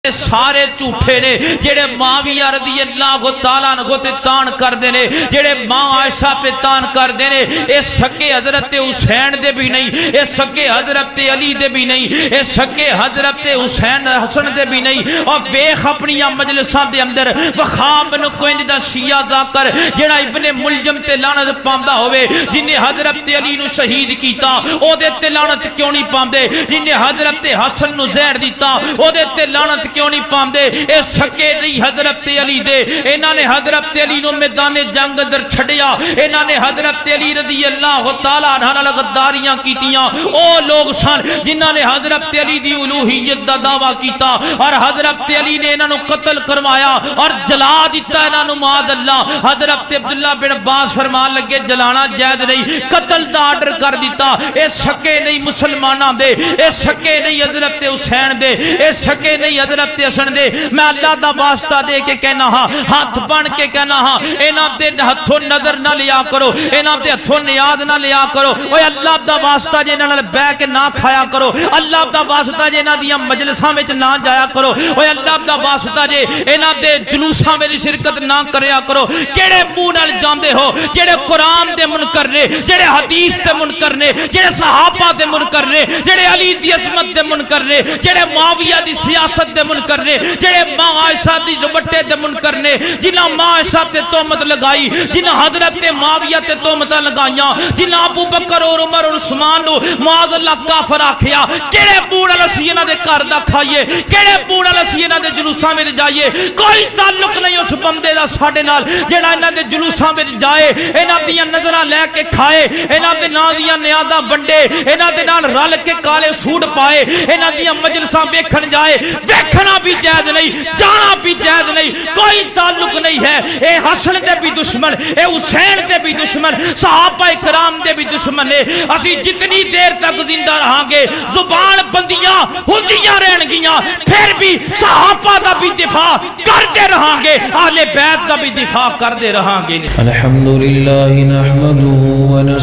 سارے جھوٹے نے جڑے معاویہ رضی اللہ تعالیٰ عنہ تے تان کر دینے جڑے ماں عائشہ پہ تان کر دینے اے سکے حضرت حسین دے بھی نہیں اے سکے حضرت علی دے بھی نہیں اے سکے حضرت حسین حسن دے بھی نہیں اور بیخ اپنی مجلساں دے اندر وخام بن کوئن دا شیعہ دا کر جڑا ابن ملجم تے لعنت پاندہ ہوئے جنہیں حضرت علی نو شہید کیتا او دے تے لعنت کیوں نہیں پاندے جنہیں حضرت حسن نو زہر دیتا او دے تے لعنت کیوں نہیں پاندے اے سکے نہیں حضرت علی دے انہاں نے حضرت علی نو میدان جنگ در چھڑیا انہاں نے حضرت علی رضی اللہ تعالیٰ عنہ غداریاں کیتیاں او لوگ سن جنہاں نے حضرت علی دی الوہیت دا دعویٰ کیتا اور حضرت علی نے انہاں نو قتل کروایا اور جلا دیتا انہاں نو معاذ اللہ حضرت عبداللہ بن عباس فرمان لگے جلانا جائز نہیں قتل دا آرڈر کر دیتا اے سکے نہیں مسلمانہ دے اے سکے نہیں حضرت حسین دے اے سکے نہیں حضرت حسن دے میں اللہ دا واسطہ دے کے کہنا ہاں ہاتھ بن کے کہنا ہاں اینا دے ہتھوں نظر نہ لیا کرو اینا دے ہتھوں نیاد نہ لیا کرو اوہ اللہ دا واسطہ جے نہ بے کے نہ کھایا کرو اللہ دا واسطہ جے نہ دیا مجلساں میں نہ جایا کرو اوہ اللہ دا واسطہ جے اینا دے جلوساں میں شرکت نہ کریا کرو کیڑے منہ نال جاندے ہو جڑے قرآن دے منکر نے جڑے حدیث دے منکر نے جڑے صحابہ دے منکر نے جڑے علی دی عظمت دے منکر نے جڑے معاویہ دی سیاست دے منکر نے جڑے ماں عائشہ دی دوپٹے دے منکر نے جنہاں ماں عائشہ تے تہمت لگائی جنہاں حضرت معاویہ تے تہمت لگائیاں جنہاں ابو بکر اور عمر اور عثمان نو معاذ اللہ کافر آکھیا کیڑے بوڑا لسینہ دے کار دا کھائیے کیڑے بوڑا لسینہ دے جلوساں میں جائیے کوئی تعلق نہیں اس بندے دا ساڑھے نال جڑا انہاں دے جلوساں میں جائے انہاں دیاں نظرہ لے کے کھائے انہاں دے نا دیاں نیادہ بنڈے انہاں دے نال رل کے کالے سوڑ پائے انہاں دیاں مجلساں بیکھن جائے دیکھنا بھی جائز نہیں جانا بھی جائز نہیں کوئی تعلق نہیں ہے اے حسن دے بھی دشمن اے حسین دے بھی دشمن صحابہ اکرام دے بھی دشمن ہے اسی جتنی دیر تک زندہ رہاں گے زبان بندیاں ہندیاں رہن گیاں پھر بھی صحابہ دا بھی دفاع کرتے رہاں گے اہل بیت دا بھی دفاع کرتے رہاں گے الحمدللہ نحمده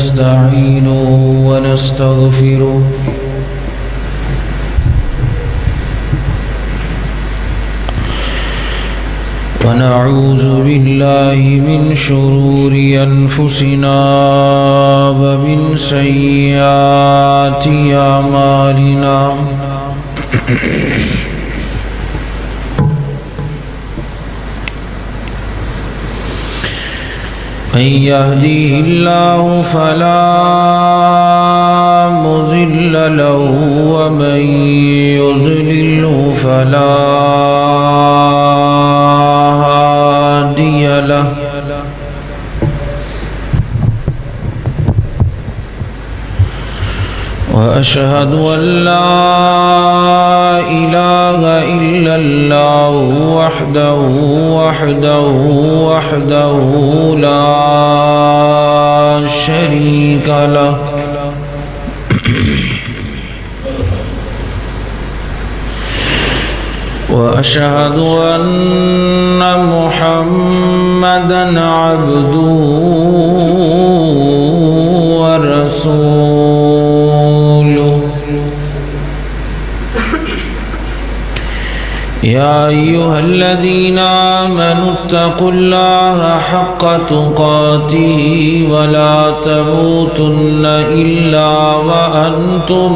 ونستعینه ونستغفره ونعوذ بالله من شرور أنفسنا ومن سيئات أعمالنا من يهديه الله فلا مضل له ومن يضلله فلا له وأشهد أن لا إله إلا الله وحده لا شريك له وأشهد أن محمدًا عبده ورسوله يا أيها الذين آمنوا اتقوا الله حق تقاته ولا تموتن إلا وأنتم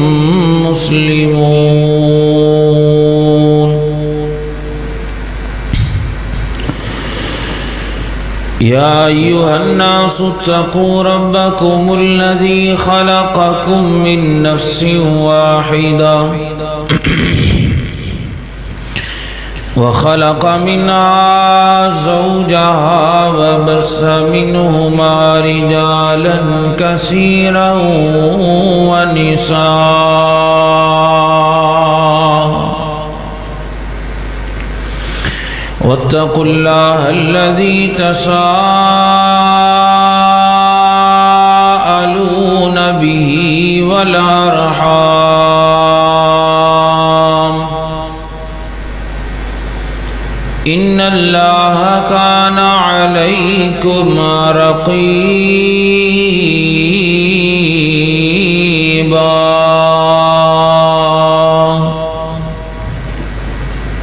مسلمون يا أيها الناس اتقوا ربكم الذي خلقكم من نفس واحدة وخلق منها زوجها وبث منهما رجالا كثيرا ونساء واتقوا الله الذي تساءلون به والأرحام إن الله كان عليكم رقيبا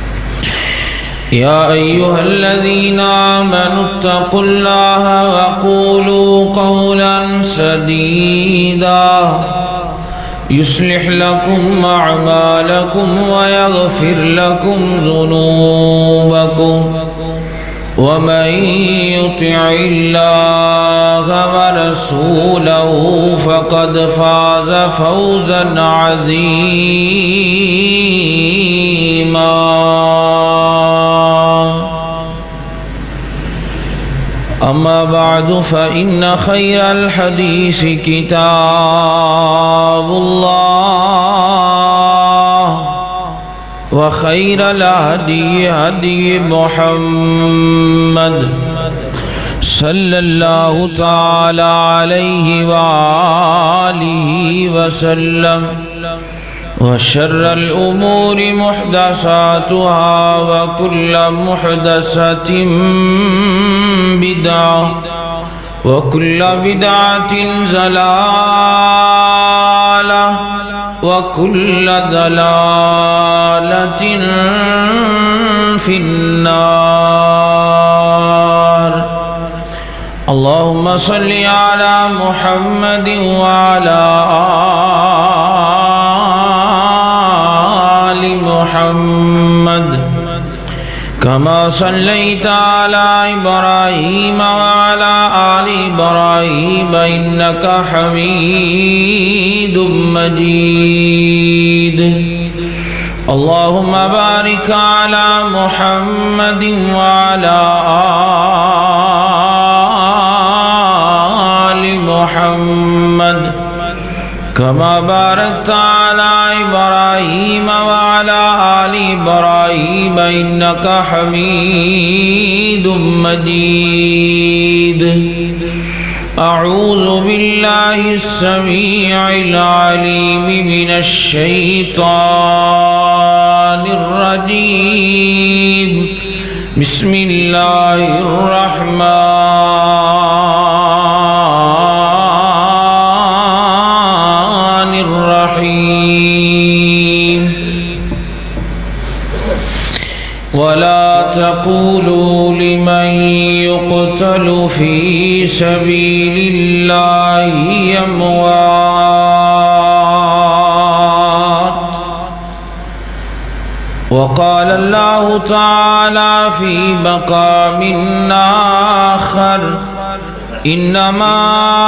يا أيها الذين آمنوا اتقوا الله وقولوا قولا سديدا يصلح لكم أعمالكم ويغفر لكم ذنوبكم ومن يطع الله ورسوله فقد فاز فوزا عظيما. أما بعد فإن خير الحديث كتاب الله وخير الهدي هدي محمد صلى الله تعالى عليه وآله وسلم وشر الأمور محدثاتها وكل محدثة بدعة وكل بدعة ضلالة وكل ضلالة في النار. اللهم صل على محمد وعلى آل محمد كما صليت على إبراهيم وعلى آل إبراهيم إنك حميد مجيد. اللهم بارك على محمد وعلى آل محمد كما باركت على إبراهيم وعلى آل إبراهيم إنك حميد مجيد. أعوذ بالله السميع العليم من الشيطان الرجيم. بسم الله الرحمن الرحيم. ولا تقولوا لمن يقتل في سبيل الله أموات. وقال الله تعالى في مقام آخر إنما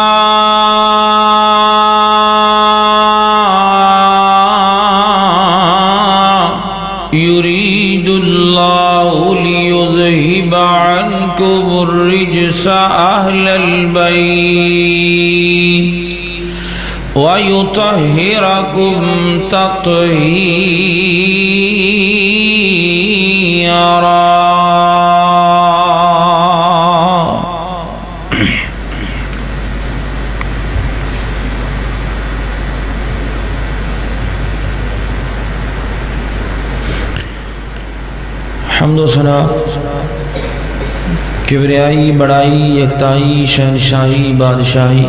يريد الله ليذهب عنكم الرجس أهل البيت ويطهركم تطهيرا. حمد و ثنا، کبریائی، بڑائی، یکتائی، شہنشاہی، بادشاہی،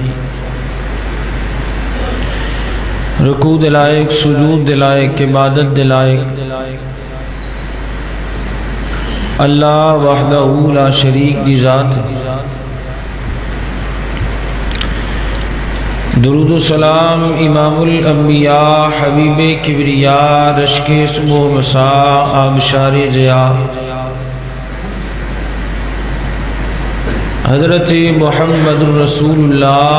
رکوع دلائق، سجود دلائق، عبادت دلائق اللہ وحدہ لا شریک دی ذات. درود و سلام امام الانبیاء حبیب کبریاء رشک صبح و مساء آبشار ضیاء حضرت محمد رسول اللہ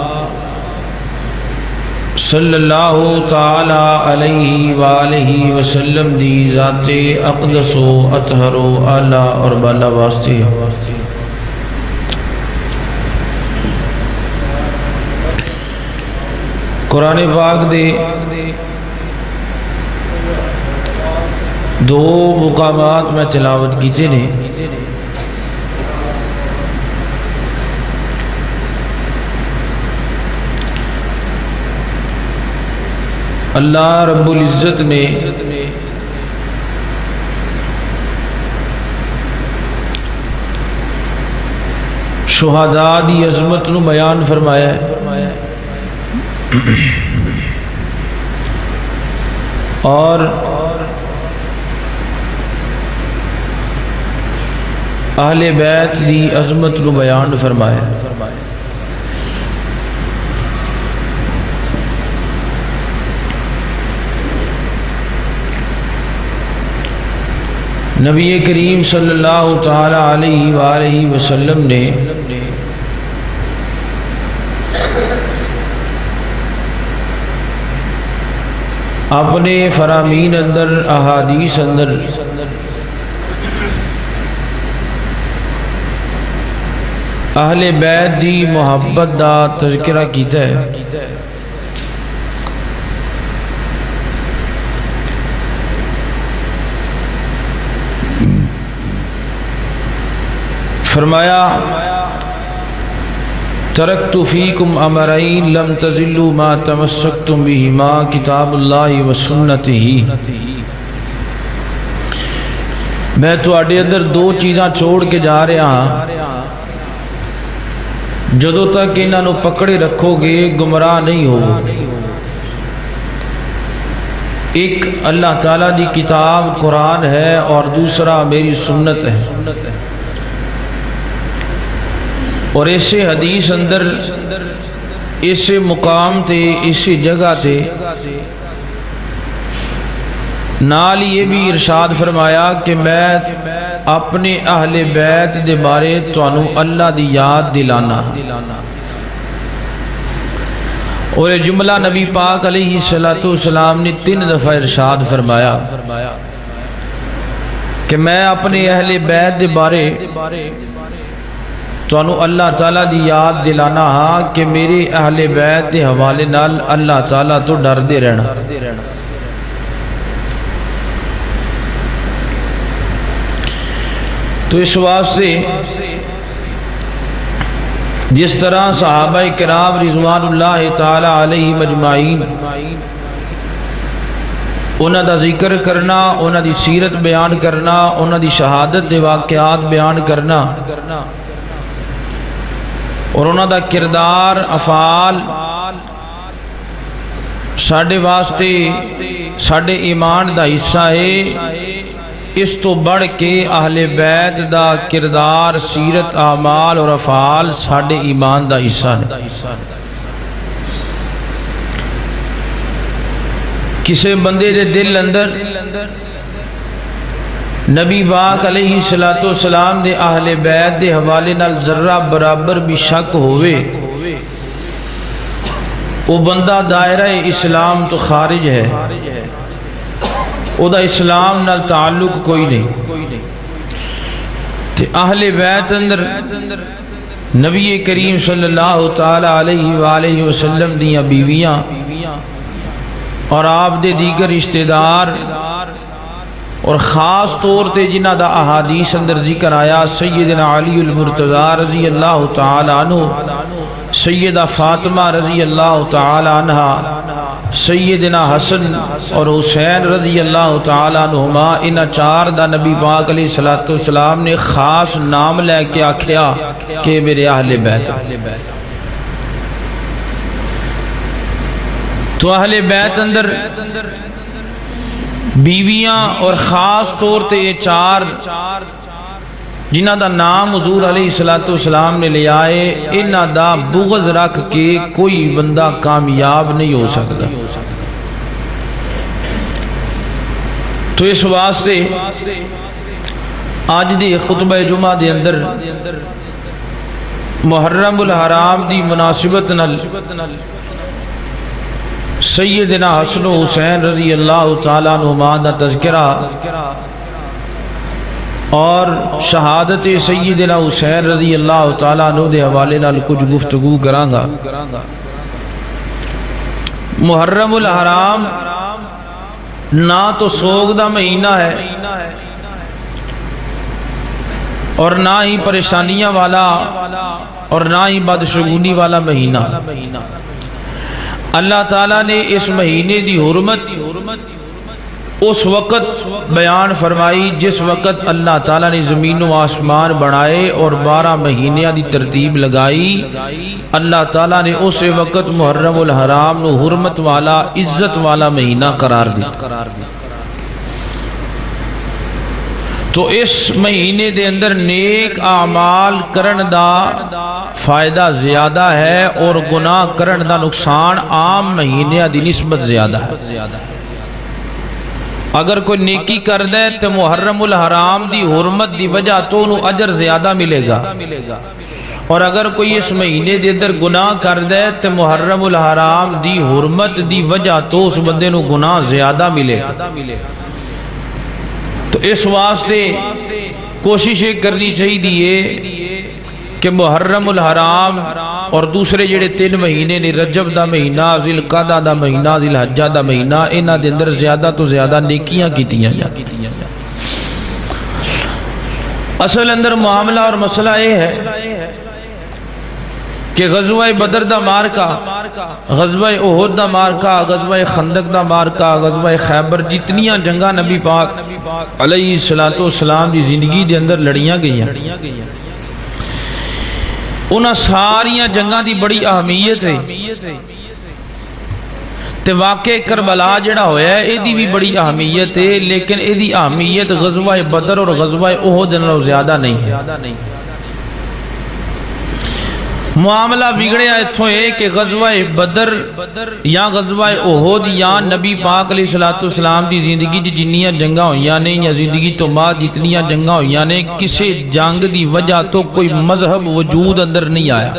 صلی اللہ تعالی علیہ وآلہ وسلم دی ذات اقدس و اطہر و اعلیٰ اور بالا واسطے. قرآن پاک دے دو مقامات میں تلاوت کیتے نے. اللہ رب العزت نے شہداء دی عظمت نو بیان فرمایا ہے اور اہل بیت دی عظمت نو بیان فرمایا۔ نبی کریم صلی اللہ تعالی علیہ وآلہ وسلم نے اپنے فرامین اندر احادیث اندر اہل بیت دی محبت دا تذکرہ کیتا ہے۔ فرمایا ترکت فیکم امرین لم تزلوا ما تمسکتم بہما کتاب اللہ و سنتہ، میں تواڈے اندر دو چیزاں چھوڑ کے جا رہا ہاں، جدوں تک انہاں نو پکڑے رکھو گے گمراہ نہیں ہو۔ ایک اللہ تعالیٰ دی کتاب قرآن ہے اور دوسرا میری سنت ہے، اور اسے حدیث اندر اسے مقام تے اسی جگہ تے نال یہ بھی ارشاد فرمایا کہ میں اپنے اہل بیت دے بارے تانوں اللہ دی یاد دلانا، اور یہ جملہ نبی پاک علیہ السلام نے 3 دفعہ ارشاد فرمایا کہ میں اپنے اہل بیت دے بارے تانوں اللہ تعالیٰ دی یاد دلانا ہاں کہ میرے اہل بیت دے حوالے نال اللہ تعالیٰ تو ڈر دے رہنا۔ تو اس واسطے جس طرح صحابہ کرام رضوان اللہ تعالی علیہ مجمعین انہاں دا ذکر کرنا، انہاں دی سیرت بیان کرنا، انہاں دی شہادت دے واقعات بیان کرنا، اور انہاں دا کردار افعال ساڈے واسطے ساڈے ایمان دا حصہ ہے۔ اس تو بڑھ کے اہل بیت دا کردار، سیرت، اعمال اور افعال ساڈے ایمان دا حصہ ہے۔ کسے بندے دے دل اندر نبی پاک علیہ السلام دے اہل بیت دے حوالے نال ذرہ برابر بھی شک ہوئے، وہ بندہ دائرہ اسلام تو خارج ہے، او دا اسلام نال تعلق کوئی نہیں۔ تے اہل بیت اندر نبی کریم صلی اللہ تعالی علیہ وآلہ وسلم دیاں بیویاں اور آپ دے دیگر رشتہ دار، اور خاص طور تے جنہ دا احادیث اندر ذکر آیا سیدنا علی المرتضی رضی اللہ تعالی عنہ، سیدہ فاطمہ رضی اللہ تعالی عنہ، سیدنا حسن اور حسین رضی اللہ تعالی عنہما، انہاں 4 دا نبی پاک علیہ السلام نے خاص نام لے کے آکھیا کہ میرے اہل بیت۔ تو اہل بیت اندر بیویاں اور خاص طور تے یہ 4 جنہ دا نام حضور علیہ السلام نے لیا ہے، انہاں دا بغض رکھ کے کوئی بندہ کامیاب نہیں ہو سکتا۔ تو اس واسطے آج دی خطبہ جمعہ دے اندر محرم الحرام دی مناسبت نال سیدنا حسن و حسین رضی اللہ تعالیٰ عنہما دا تذکرہ اور شہادت سیدنا حسین رضی اللہ تعالیٰ عنہ دے حوالے نال کچھ گفتگو کرانگا۔ محرم الحرام نہ تو سوگ دا مہینہ ہے اور نہ ہی پریشانیاں والا اور نہ ہی بدشگونی والا مہینہ۔ اللہ تعالیٰ نے اس مہینے دی حرمت اس وقت بیان فرمائی جس وقت اللہ تعالیٰ نے زمین و آسمان بنائے اور 12 مہینیاں دی ترتیب لگائی۔ اللہ تعالیٰ نے اس وقت محرم الحرام نو حرمت والا، عزت والا مہینہ قرار دی۔ تو اس مہینے دے اندر نیک اعمال کرن دا فائدہ زیادہ ہے اور گناہ کرن دا نقصان عام مہینے دی نسبت زیادہ ہے۔ اگر کوئی نیکی کر دے تو محرم الحرام دی حرمت دی وجہ تو انہوں اجر زیادہ ملے گا، اور اگر کوئی اس مہینے دے اندر گناہ کر دے تو محرم الحرام دی حرمت دی وجہ تو اس بندے نو گناہ زیادہ ملے گا۔ تو اس واسطے کوشش کرنی چاہیے کہ محرم الحرام اور دوسرے جڑے 3 مہینے نے، رجب دا مہینہ، ذی القعدہ دا مہینہ، ذی الحجہ دا مہینہ، انہاں دے اندر زیادہ تو زیادہ نیکیاں کیتیاں جائیں۔ اصل اندر معاملہ اور مسئلہ یہ ہے کہ غزوہ بدر دا مارکہ، غزوہ احد دا مارکہ، غزوہ خندق دا مارکہ، غزوہ خیبر، جتنیاں جنگاں نبی پاک علیہ السلام دی زندگی دے اندر لڑیاں گئیاں، انہاں ساریاں جنگاں دی بڑی اہمیت ہے۔ تے واقع کربلا جڑا ہویا ہے ایدی بھی بڑی اہمیت ہے، لیکن ایدی اہمیت غزوہ بدر اور غزوہ احد نالوں زیادہ نہیں ہے۔ معاملہ بگڑیا اتھوں ہے کہ غزوہ بدر یا غزوہ احد یا نبی پاک علیہ السلام دی زندگی جنیاں جنگاں ہویاں نے یا زندگی تو بعد جتنیاں جنگاں ہویاں نے، کسی جنگ دی وجہ تو کوئی مذہب وجود اندر نہیں آیا۔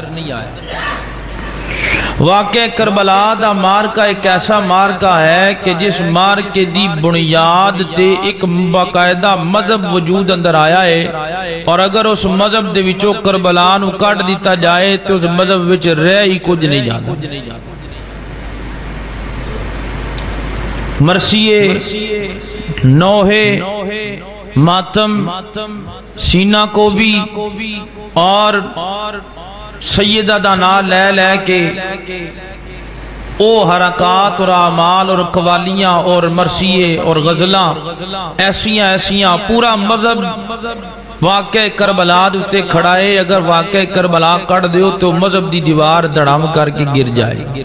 واقع کربلا دا مارکہ ایک ایسا مارکہ ہے کہ جس مارکے دی بنیاد تے ایک باقاعدہ مذہب وجود اندر آیا ہے، اور اگر اس مذہب دے وچوں کربلا نو کٹ دیتا جائے تو اس مذہب وچ رہ ہی کچھ نہیں جاتا۔ مرثیے، نوحے، ماتم، سینہ کو بھی اور سیدہ دا نام لے کے او حرکات اور اعمال اور قوالیاں اور مرثیے اور غزلاں ایسیاں پورا مذہب واقع کربلا دوتے کھڑائے۔ اگر واقع کربلا کٹ دیو تو مذہب دی دیوار دڑام کر کے گر جائے۔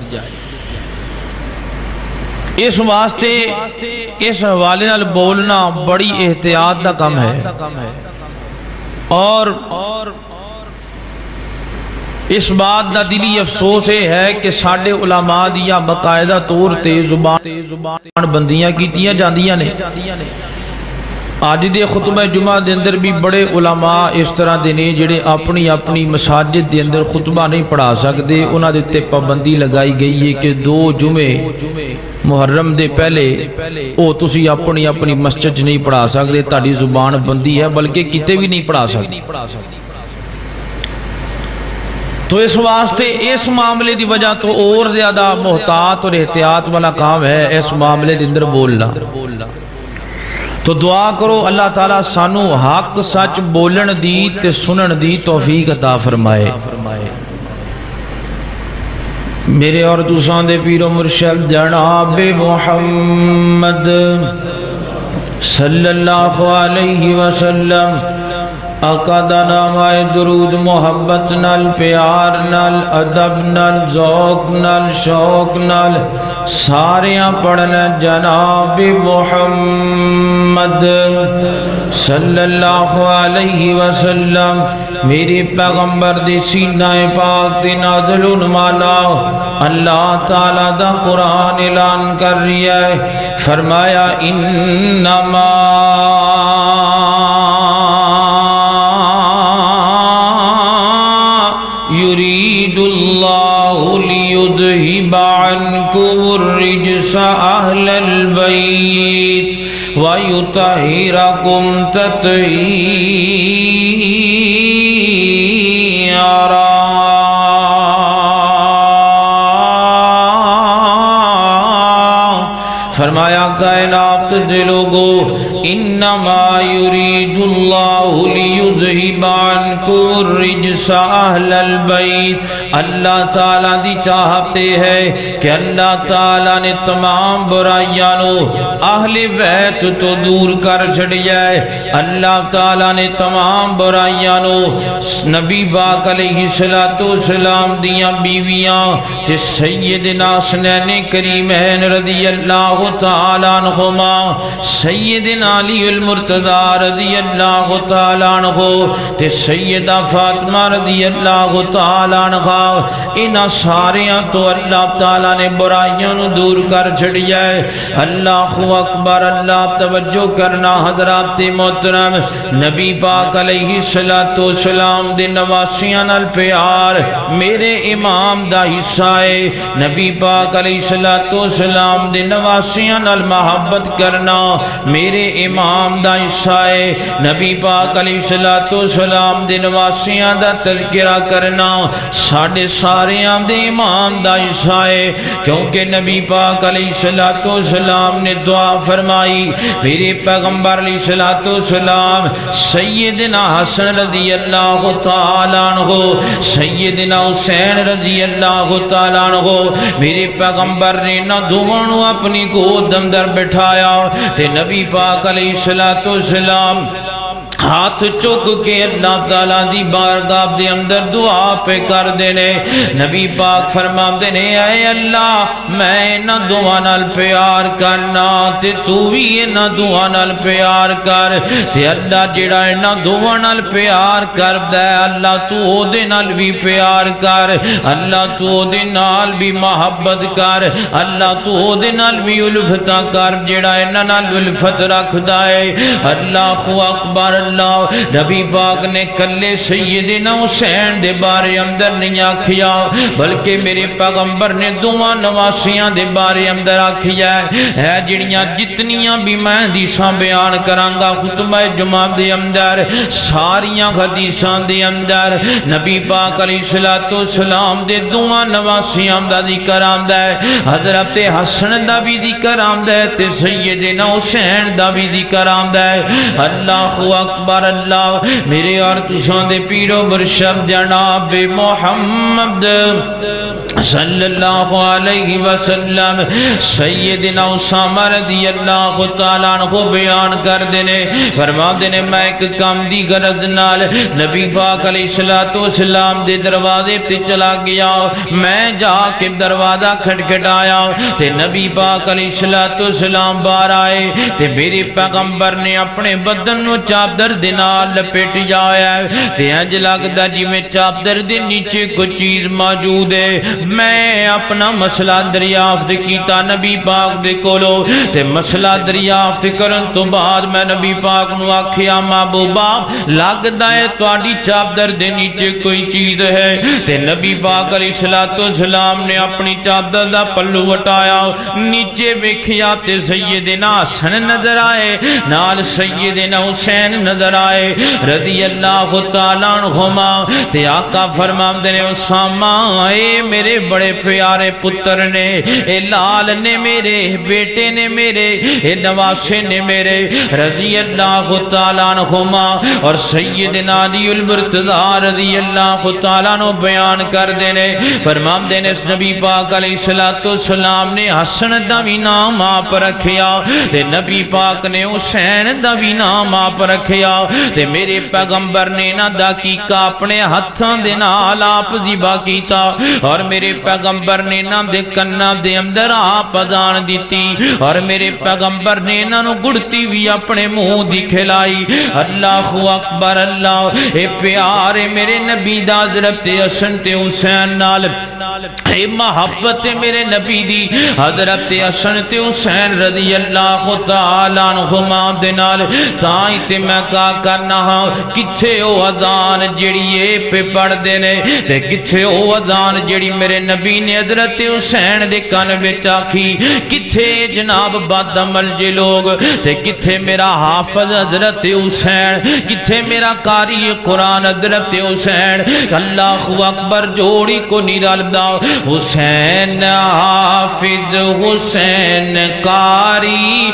اس واسطے اس حوالے نال بولنا بڑی احتیاط دا کم ہے، اور اس بات دا دلی افسوس ہے کہ ساڑھے علماء دیا باقاعدہ طور تے زبان بندیاں کیتیاں جاندیاں نے۔ آج دے خطبہ جمعہ دے اندر بھی بڑے علماء اس طرح دے نے جڑے اپنی مساجد دے اندر خطبہ نہیں پڑھا سکتے، انہاں دے تے پابندی لگائی گئی ہے کہ 2 جمعے محرم دے پہلے او تسی اپنی مسجد نہیں پڑھا سکتے، تاڑی زبان بندی ہے، بلکہ کتے بھی نہیں پڑھا سکتے۔ تو اس واسطے اس معاملے دی وجہ تو اور زیادہ محتاط اور احتیاط والا کام ہے اس معاملے دے اندر بولنا۔ تو دعا کرو اللہ تعالیٰ سانو حق سچ بولن دی تے سنن دی توفیق عطا فرمائے۔ میرے اور دوسران دے پیر و مرشد جناب محمد صلی اللہ علیہ وسلم آقا دا نام آئے درود محبت نال پیار نال ادب نال ذوق نال شوق نال ساریاں پڑھنا جناب محمد صلی اللہ علیہ وسلم۔ میرے پیغمبر دے سینہ پاک دے نازل انمانا اللہ تعالیٰ دا قرآن اعلان کر رہا ہے، فرمایا انما يريد الله ليذهب عنكم الرجس أهل البيت ويطهركم تطهيرا۔ فرمایا کائنات دے لوگو انما یرید اللہ لیذہب عنکم الرجس اہل البیت، اللہ تعالیٰ دی چاہت ہے کہ اللہ تعالیٰ نے تمام برائیاں نو اہل بیت تو دور کر چھڑیا ہے۔ اللہ تعالیٰ نے تمام برائیاں نو نبی پاک علیہ السلام دیاں بیویاں تے سیدنا حسنین کریمین رضی اللہ تعالیٰ عنہما، سیدنا علی المرتضی رضی اللہ تعالیٰ عنہ تے سیدہ فاطمہ رضی اللہ تعالیٰ عنہ، انہاں ساریاں تو اللہ تعالیٰ نے برائیاں نو دور کر چھڑیا ہے۔ اللہ اکبر، اللہ توجہ کرنا حضرات محترم، نبی پاک علیہ السلام دے نواسیاں نال پیار میرے امام دا حصہ ہے۔ نبی پاک علیہ السلام دے نواسیاں نال محبت کرنا میرے امام دا حصہ ہے۔ نبی پاک علیہ السلام دے نواسیاں دا تذکرہ کرنا ساڑھے ساریاں دے امام دا حصہ ہے، کیونکہ نبی پاک علیہ السلام نے دعا فرمائی، میرے پیغمبر علیہ السلام سیدنا حسن رضی اللہ تعالیٰ عنہ، سیدنا حسین رضی اللہ تعالیٰ عنہ، میرے پیغمبر نے نہ دونوں اپنی گود اندر بٹھایا تے نبی پاک علیہ السلام ہاتھ چک کے اللہ تعالیٰ دی بارگاہ دے اندر دعا پہ کر دینے۔ نبی پاک فرما دینے، اے اللہ میں نہ دعا نال پیار کرنا تے تو بھی نہ دعا نال پیار کر، تے اللہ جڑا نہ دعا نال پیار کر دے اللہ تو دے نال بھی پیار کر، اللہ تو دے نال بھی محبت کر، اللہ تو دے نال بھی الفتہ کر جڑا نال الفت رکھ دائے۔ اللہ اکبر، نبی پاک نے کلے سیدنا حسین دے بارے اندر نہیں آکھیا، بلکہ میرے پیغمبر نے دعا نواسیاں دے بارے اندر آکھیا ہے۔ جڑیاں جتنیاں بھی میں حدیثاں بیان کرانگا خطبہ جمعہ دے اندر، ساریاں حدیثاں دے اندر نبی پاک علیہ السلام دے دعا نواسیاں دا ذکر آمدا ہے، حضرت حسن دا بھی ذکر آمدا ہے تے سیدنا حسین دا بھی ذکر آمدا ہے۔ اللہ اکبر، اللہ میرے اور تساں دے پیرو مرشد جناب محمد صلی اللہ علیہ وسلم سیدنا اسامہ رضی اللہ تعالیٰ عنہ بیان کر دینے، فرما دینے میں ایک کام دی غرض نال نبی پاک علیہ السلام دے دروازے تے چلا گیا، میں جا کے دروازہ کھٹکھٹایا تے نبی پاک علیہ السلام باہر آئے تے میرے پیغمبر نے اپنے بدن نو چادر دے نال لپیٹ جایا ہے تے انج لگدا جی میں چادر دے نیچے کوئی چیز موجود ہے۔ میں اپنا مسئلہ دریافت کیتا نبی پاک دے کولو تے مسئلہ دریافت کرن تو بعد میں نبی پاک نو آکھیا محبوبا لگدا ہے تواڈی چادر دے نیچے کوئی چیز ہے تے نبی پاک علیہ السلام نے اپنی چادر دا پلو ہٹایا، نیچے ویکھیا تے سیدنا حسن نظر آئے نال سیدنا حسین نظر آئے رضی اللہ تعالیٰ عنہما تے آقا فرماندے نے اسامہ اے میرے بڑے پیارے پتر نے، اے لال نے میرے، بیٹے نے میرے، اے نواسے نے میرے رضی اللہ تعالیٰ عنہما۔ اور سیدنا علی المرتضی رضی اللہ تعالیٰ عنہ بیان کر دینے، فرماندے نے اس نبی پاک علیہ السلام نے حسن دا بھی نام آپ رکھیا تے نبی پاک نے حسین دا بھی نام آپ رکھیا تے میرے پیغمبر نے نہ دقیقہ اپنے ہتھاں دے نال آپ ذبح کیتا اور میرے پیغمبر نے نہ دے کناں دے اندر آپ اذان دیتی اور میرے پیغمبر نے نہ نو گڑتی بھی اپنے منہ دی کھلائی۔ اللہ اکبر، اللہ اے پیارے میرے نبی دا حضرت حسن تے حسین نال اے محبت میرے نبی دی حضرت حسن تے حسین رضی اللہ تعالیٰ عنہما دے نال تائیں تے میں کہا کرنا ہاں کتھے او اذان جڑیے پہ پڑھ دینے تے کتھے او اذان جڑی میرے نبی نے حضرت حسین دے کان وچ آکھی، کتھے جناب بد عمل جے لوگ تے کتھے میرا حافظ حضرت حسین، کتھے میرا قاری قرآن حضرت حسین۔ اللہ اکبر، جوڑی کو نہیں رلدا اللہ حسین حافظ حسین قاری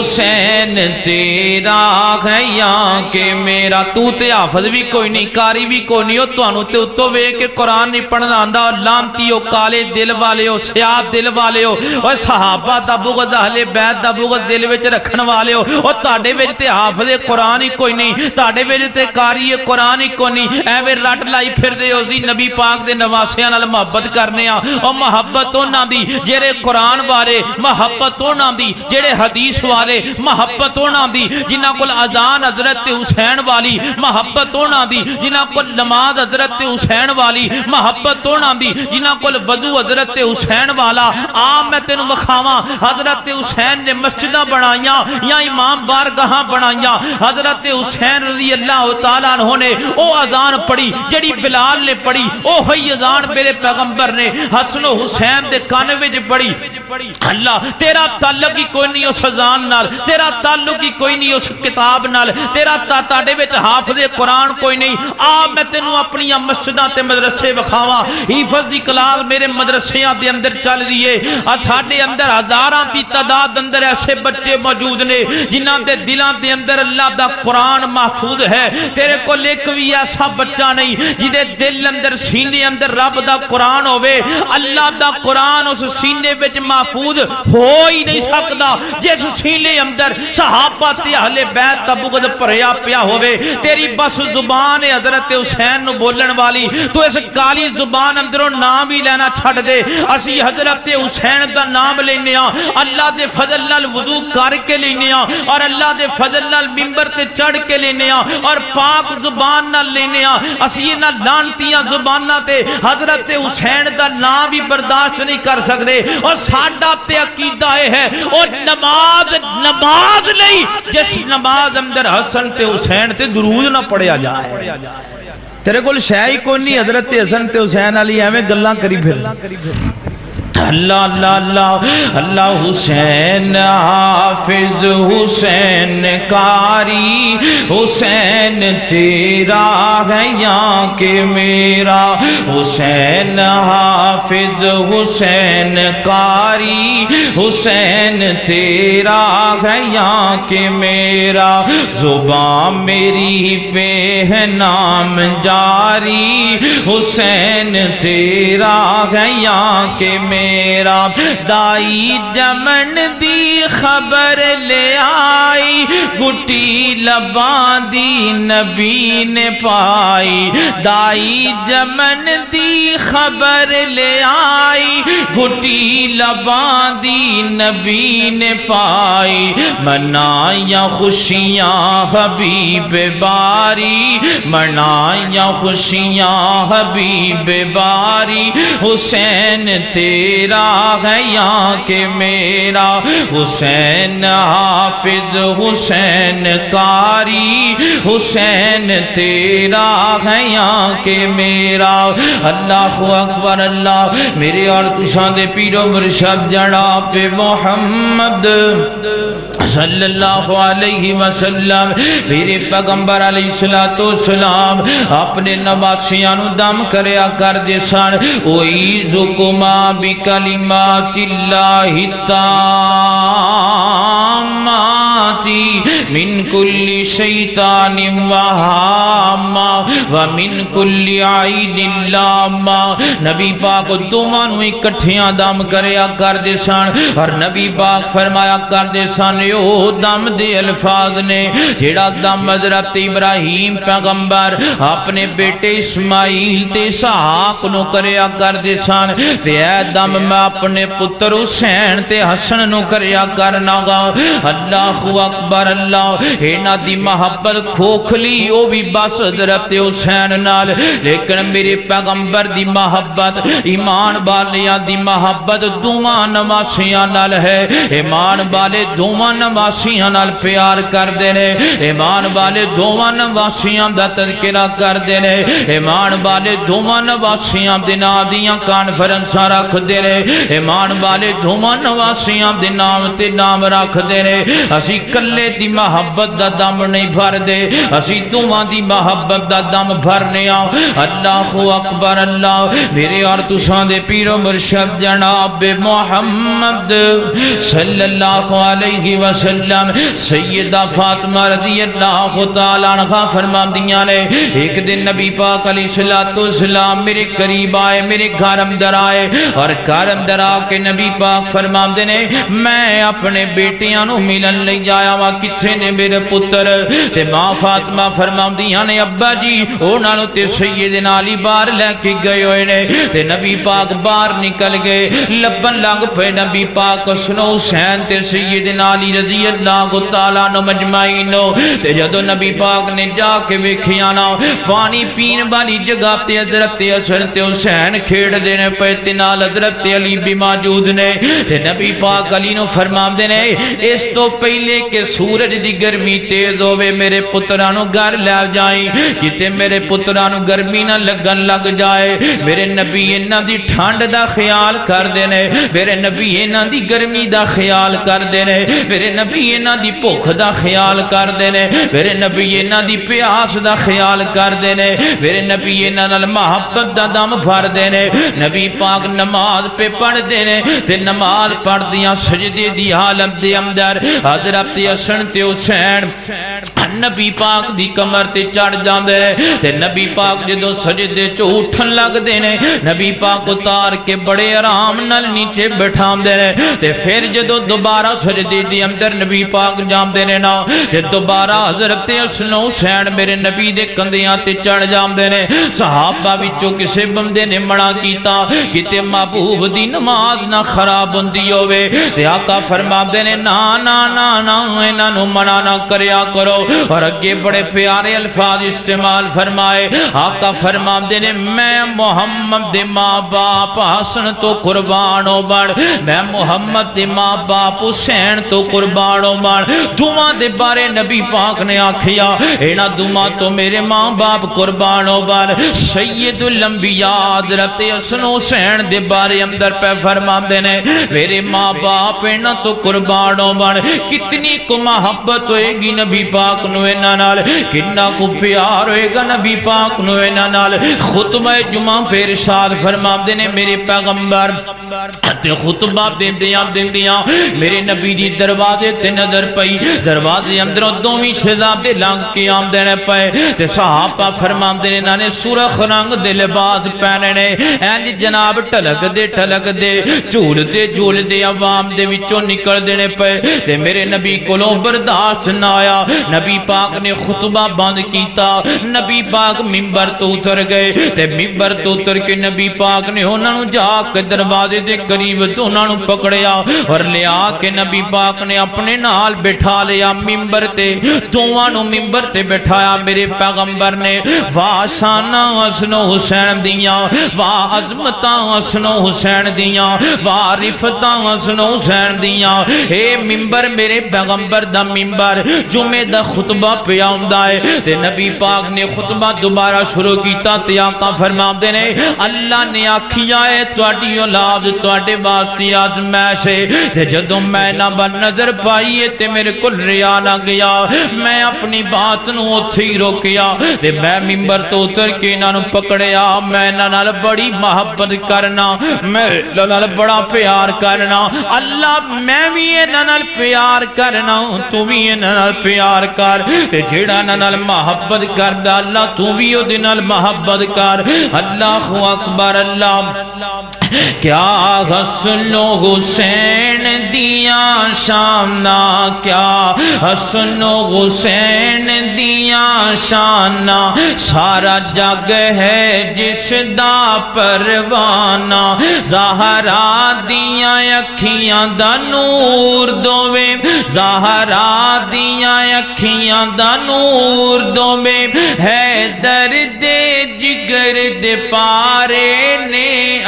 حسین تیرا ہے یا کہ میرا تو تے حافظ بھی کوئی نہیں قاری بھی کوئی نہیں ہو تو انہوں تے اتو وے کہ قرآن نہیں پڑھنا آندہ اور لامتی ہو کالے دل والے ہو سیاہ دل والے ہو اور صحابہ دا بغض اہل بیت دا بغض دل وچ رکھن والے ہو اور تاڑے وچ تے حافظ قرآن ہی کوئی نہیں تاڑے وچ تے قاری قرآن ہی کوئی نہیں ایویں رٹ لائی پھر دے ہو سی نبی پاک دے نواسیاں نال محبت کرنے آ اور محبت ہونا دی جڑے قرآن والے محبت ہونا دی جڑے حدیث والے محبت ہونا دی جنہاں کول اذان حضرت حسین والی محبت ہونا دی جنہاں کول نماز حضرت حسین والی محبت ہونا دی جنہاں کول وضو حضرت حسین والا عام میں تینوں وکھاواں حضرت حسین نے مسجداں بنائیاں یا امام بارگاہاں بنائیاں حضرت حسین رضی اللہ تعالیٰ عنہ نے او اذان پڑھی جڑی بلال نے پڑھی او ہوئی اذان میرے پیغمبر نے حسن و حسین دے کانے وچ پڑھی اللہ تیرا تعلق ہی کوئی نہیں اس اذان نال تیرا تعلق ہی کوئی نہیں اس کتاب نال تیرا تاڑے وچ حافظ قرآن کوئی نہیں میں تینوں اپنی مسجداں تے مدرسے وکھاواں حفظ دی کلاس میرے مدرسیاں دے اندر چل رہی ہے ساڈے اندر ہزاراں دی تعداد اندر ایسے بچے موجود نے جنہاں دے دلاں دے اندر اللہ دا قرآن محفوظ ہے تیرے کو ایک بھی ایسا بچہ نہیں جدے دل اندر سینے اندر رب دا قرآن ہوئے اللہ دا قرآن اس سینے وچ محفوظ ہو ہی نہیں سکتا جس سینے اندر صحابہ تے اہل بیت دا بغض بھریا پیا ہوئے تیری بس زبان حضرت حسین نو بولن والی تو اس کالی زبان اندروں نام ہی لینا چھڑ دے اسی حضرت حسین دا نام لینے ہاں اللہ دے فضل نال وضو کر کے لینے ہاں اور اللہ دے فضل نال منبر تے چڑھ کے لینے ہاں اور پاک زبان نال لینے ہاں اسی نہ لانتیاں زباناں تے حضرت حسین دا نام بھی برداشت نہیں کر سکتے اور ساڈا تے عقیدہ ہے اور نماز نہیں جس نماز اندر حسن تے حسین تے درود نہ پڑھیا جائے تیرے کول شے ہی کوئی نہیں حضرت حسن تے حسین علی ایویں گلاں کری پھر اللہ اللہ اللہ اللہ حسین حافظ حسین قاری حسین تیرا ہے یا کہ میرا حسین حافظ حسین قاری حسین تیرا ہے یا کہ میرا زبان میری پہ ہے نام جاری حسین تیرا ہے یا کہ میرا دائی جمن دی خبر لے آئی گھٹی لبان دی نبی نے پائی دائی جمن دی خبر لے آئی گھٹی لبان دی نبی نے پائی منائیاں خوشیاں حبیب باری منائیاں خوشیاں حبیب باری حسین تیرا ہے یا کہ میرا حسین حافظ حسین قاری حسین تیرا ہے یا کہ میرا اللہ اکبر اللہ میرے اور تساں دے پیر و مرشد جناب محمد صلی اللہ علیہ وسلم میرے پیغمبر علیہ السلام اپنے نواسیاں نو دم کریا کر دے سن اعیذکما بکلمات اللہ التامات من کل شیطان وہامہ ومن کل عین لامہ نبی پاک دوانو اکٹھیاں دم کریا کر دے سن اور نبی پاک فرمایا کر دے سن او دم دے الفاظ نے جیڑا دم حضرت ابراہیم پیغمبر اپنے بیٹے اسماعیل تے اسحاق نو کریا کر دے سن تے اے دم میں اپنے پتر حسین تے حسن نو کریا کرنا گا اللہ اکبر اللہ اینا دی محبت کھوکھلی او بھی بس حضرت حسین نال لیکن میرے پیغمبر دی محبت ایمان بالیاں دی محبت دوواں نواسیاں نال ہے ایمان بالے دوواں نواسیاں نال پیار کر دینے ایمان بالے دوواں نواسیاں دا تذکرہ کر دینے ایمان بالے دوواں نواسیاں دینا دیاں کانفرنساں رکھ دینے ایمان بالے دوواں نواسیاں دی نام تے نام رکھ دینے اسی کلے دی محبت دا دم نہیں بھر دے اسی تواں دی محبت دا دم بھرنے آ اللہ اکبر اللہ میرے اور تساں دے پیر و مرشد جناب محمد صلی اللہ علیہ وسلم سیدہ فاطمہ رضی اللہ تعالیٰ عنہ فرماندیاں نے ایک دن نبی پاک علیہ السلام میرے قریب آئے میرے گھر اندر آئے اور گھر اندر آ کے نبی پاک فرماندے نے میں اپنے بیٹیاں نو ملن لے جایا وا کتھے نے میرے پتر تے ماں فاطمہ فرماندیاں نے ابا جی انہاں نو تے سیدنا علی باہر لے کے گئے ہوئے نے تے نبی پاک باہر نکل گئے لبن لگ پے نبی پاک حسن و حسین تے سیدنا علی رضی اللہ تعالیٰ عنہ مجمعین تے جدو نبی پاک نے جا کے ویکھیا نا پانی پین والی جگہ تے حضرت حسن تے حسین کھیڑ دینے پے تے نال حضرت علی بھی موجود نے تے نبی پاک علی نو فرماندے نے اس تو پہلے کہ سورج دی گرمی تیز ہوے میرے پتراں نو گھر لے جائیں کتے میرے پتراں نو گرمی نہ لگن لگ جائے میرے نبی انہاں دی ٹھنڈ دا خیال کر دینے میرے نبی انہاں دی گرمی دا خیال کر دینے میرے نبی انہاں دی بھوک دا خیال کر دینے میرے نبی انہاں دی پیاس دا خیال کر دینے میرے نبی انہاں نال محبت دا دم بھر دینے نبی پاک نماز پہ پڑھ دینے تے نماز پڑھ دیاں سجدے دی حالت دے اندر حضرت حسن تے حسین نبی پاک دی کمر تے چڑھ جاندے تے نبی پاک جدو سجدے چ اٹھن لگ دینے نبی پاک اتار کے بڑے آرام نال نیچے بٹھاندے نے تے پھر جدو دوبارہ سجدے دی اندر نبی پاک جاندے نے نا تے دوبارہ حضرت حسن حسین میرے نبی دے کندیاں تے چڑھ جاندے نے صحابہ وچوں کسے بندے نے منع کیتا کتے محبوب دی نماز نہ خراب ہوندی ہوے تے آقا فرماندے نے نا نا نا نا انہاں نو منع نہ کریا کرو اور اگے بڑے پیارے الفاظ استعمال فرمائے آقا فرماندے نے میں محمد دے ماں باپ حسن تو قربانوں بڑھ میں محمد دے ماں باپ حسین تو قربانوں بڑھ دعا دے بارے نبی پاک نے آکھیا اینا دعا تو میرے ماں باپ قربانوں بڑھ سید الانبیاء حضرت حسن حسین دے بارے اندر پہ فرماندے نے میرے ماں باپ اینا تو قربانوں بڑھ کتنی کو محبت ہوئے گی نبی پاک نو اینا نال کتنا کو پیار ہوئے گا نبی پاک نو اینا نال خطبہ جمعہ پہ ارشاد فرماندے نے میرے پیغمبر تے خطبہ دیندیاں میرے نبی دی دروازے تے نظر پئی دروازے اندروں دوویں شہزادے لنگ کے آمدے نے پئے تے صحابہ فرماندے نے انہاں نے سرخ رنگ دے لباس پہنے نے انج جناب ٹھلک دے جھول دے عوام دے وچوں نکل دینے پئے تے میرے نبی کولوں برداشت نہ آیا نبی پاک نے خطبہ بند کیتا نبی پاک منبر تو اتر گئے تے منبر تو اتر کے نبی پاک نے انہاں نو جا کے دروازے دے قریب تو انہاں نو پکڑیا اور لیا کے نبی پاک نے اپنے نال بٹھا لیا منبر تے دوواں نو منبر تے بٹھایا میرے پیغمبر نے واہ شاناں حسن حسین دیاں واہ عظمتاں حسن حسین دیاں واہ رفتاں حسن حسین دیاں اے منبر میرے پیغمبر دا منبر جمعے دا خطبہ پہ آمدہ ہے تے نبی پاک نے خطبہ دوبارہ شروع کیتا تے آقا فرماندے نے اللہ نے آکھیا ہے تواڈی اولاد تواڈے واسطے آزمائش ہے تے جدوں میں نہ بن نظر پائیے تے میرے کل ریا نہ گیا میں اپنی بات نو اوتھے ہی روکیا تے میں منبر تو اتر کے انہاں نو پکڑیا میں انہاں نال بڑی محبت کرنا میں انہاں نال بڑا پیار کرنا اللہ میں بھی انہاں نال پیار کرنا تو بھی انہاں نال پیار کر جیڑا نال محبت کردا اللہ تو بھی او دے نال محبت کر اللہ اکبر اللہ کیا حسن و حسین دیاں شامنا کیا حسن و حسین دیاں شانہ سارا جگ ہے جس دا پروانہ زہرا دیاں اکھیاں دا نور دوے زہرا دیاں اکھیاں دا نور دوے ہے درد جگر دے پارے نے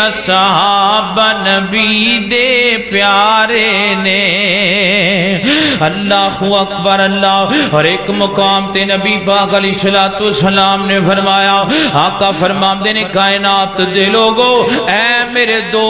اصحاب نبی دے پیارے نے اللہ اکبر اللہ اور ایک مقام تے نبی پاک علیہ السلام نے فرمایا آقا فرماندے نے کائنات دے لوگو اے میرے دو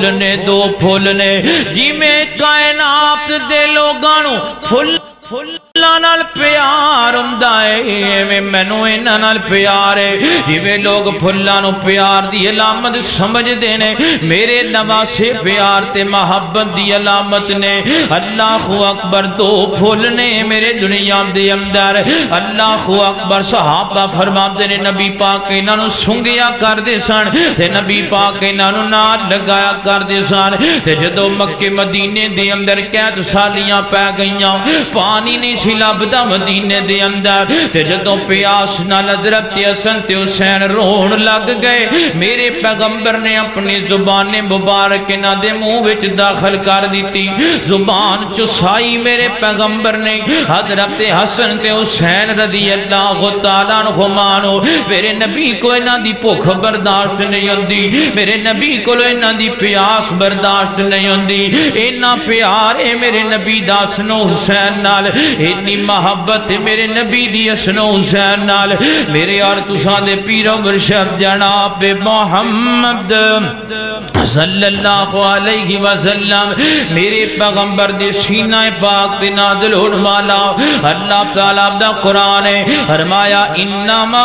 پھول نے جی میں کائنات دے لوگانو پھول اللہ نال پیار ہوندا ہے مینوں انہاں نال پیار ہے جویں لوگ پھلاں نوں پیار دی علامت سمجھدے نے میرے نواسے پیار تے محبت دی علامت نے اللہ اکبر دو پھول نے میرے دنیا دے اندر اللہ اکبر صحابہ فرماتے نے نبی پاک انہاں نوں سنگیا کردے سن تے نبی پاک انہاں نوں نال لگایا کردے سن تے جدوں مکے مدینے دے اندر قید سالیاں پے گئیاں پانی نہیں لبدا مدینے دے اندر تے جدوں پیاس نال حضرت حسن تے حسین رون لگ گئے میرے پیغمبر نے اپنی زبان مبارک انہاں دے منہ وچ داخل کر دیتی زبان چسائی میرے پیغمبر نے حضرت حسن تے حسین رضی اللہ تعالیٰ عنہما میرے نبی کو انہاں دی بھوک برداشت نہیں ہوندی میرے نبی کو انہاں دی پیاس برداشت نہیں ہوندی انہاں پیار ہے میرے نبی دا حسن و حسین نال اتنی محبت میرے نبی دی حسن و حسین نال میرے اور تساں دے پیر و مرشد جناب محمد صلی اللہ علیہ وسلم میرے پیغمبر دے سینہ پاک دے نازل ہونے والا اللہ تعالیٰ دا قرآن ہے فرمایا انما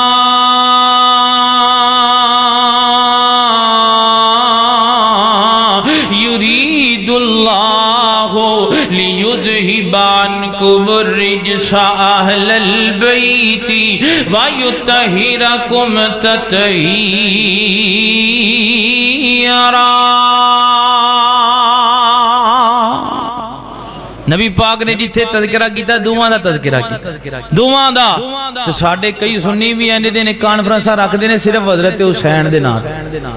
یرید اللہ لیذہب عنکم الرجس اہل البیت ویطہرکم تطہیرا نبی پاک نے جتھے تذکرہ کیتا دعاں دا تذکرہ کیتا دعاں دا تو ساڑھے کئی سنی بھی ہیں نے کانفرنساں رکھ دینے صرف حضرت حسین دے نام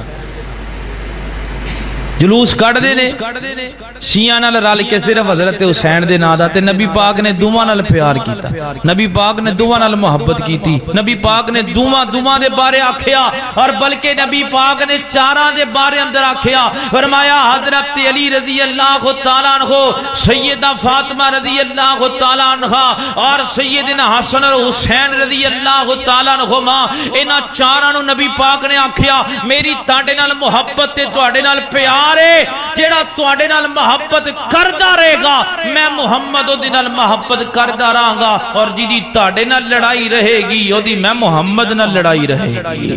جلوس کٹ دینے شیعہ نال رل کے صرف حضرت حسین دے نام دا تے نبی پاک نے دعاں نال پیار کیتا نبی پاک نے دعاں نال محبت کیتی نبی پاک نے دعاں دے بارے آکھیا اور بلکہ نبی پاک نے چاراں دے بارے اندر آکھیا فرمایا حضرت علی رضی اللہ تعالیٰ عنہ سیدہ فاطمہ رضی اللہ تعالیٰ عنہ اور سیدنا حسن اور حسین رضی اللہ تعالیٰ عنہما انہاں چاراں نو نبی پاک نے آکھیا میری تاڑے نال محبت تے تواڈے نال پیار جیڑا تواڈے نال محبت کردا رہے گا میں محمد او دی نال محبت کردا رہاں گا اور جی تواڈے نال لڑائی رہے گی او دی میں محمد نال لڑائی رہے گی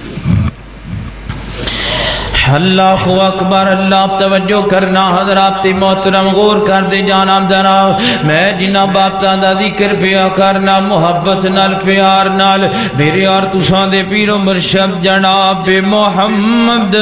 اللہ اکبر اللہ توجہ کرنا حضرات محترم غور کر دے جانب جناب میں جنہ باتاں دا ذکر پیا کرنا محبت نال پیار نال میرے اور تساں دے پیر و مرشد جناب محمد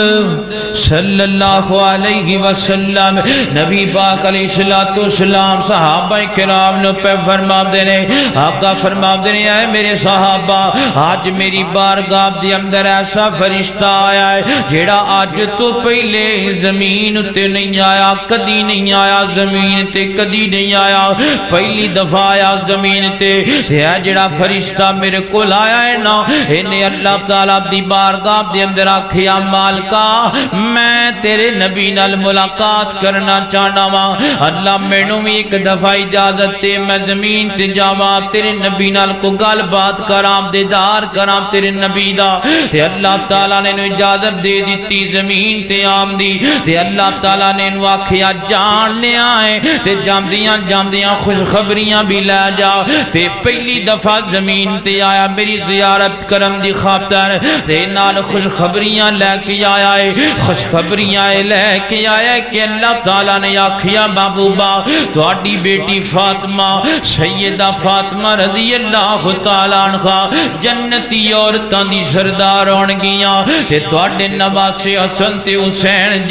صلی اللہ علیہ وسلم نبی پاک علیہ السلام صحابہ کرام نو پہ فرما دینے آقا فرما دینے آئے میرے صحابہ آج میری بارگاہ دے اندر ایسا فرشتہ آیا ہے جیڑا آج تو پہلے زمین تے نہیں آیا کدی نہیں آیا زمین تے کدی نہیں آیا پہلی دفعہ آیا زمین تے ہے جڑا فرشتہ میرے کو آیا ہے نا انہیں اللہ تعالیٰ دی بارگاہ دے اندر آکھیا مالکا میں تیرے نبی نال ملاقات کرنا چاہنا وا اللہ مینوں بھی ایک دفعہ اجازت تے میں زمین تے جاواں تیرے نبی نال کو گل بات کرام دیدار کرام تیرے نبی دا تے اللہ تعالیٰ نے اجازت دے دیتی زمین تے آم دی تے اللہ تعالیٰ نے انو آکھیا جان لے آئے تے جامدیاں خوشخبریاں بھی لے جا تے پہلی دفعہ زمین تے آیا میری زیارت کرم دی خاطر تے نال خوشخبریاں لے کے آیا ہے خوشخبریاں لے کے آیا ہے کہ اللہ تعالیٰ نے آکھیا محبوبہ تواڈی بیٹی فاطمہ سیدہ فاطمہ رضی اللہ تعالیٰ عنہ جنتی عورتاں دی سردار ہون گیاں تے تواڈے نواسے حسن تے حسین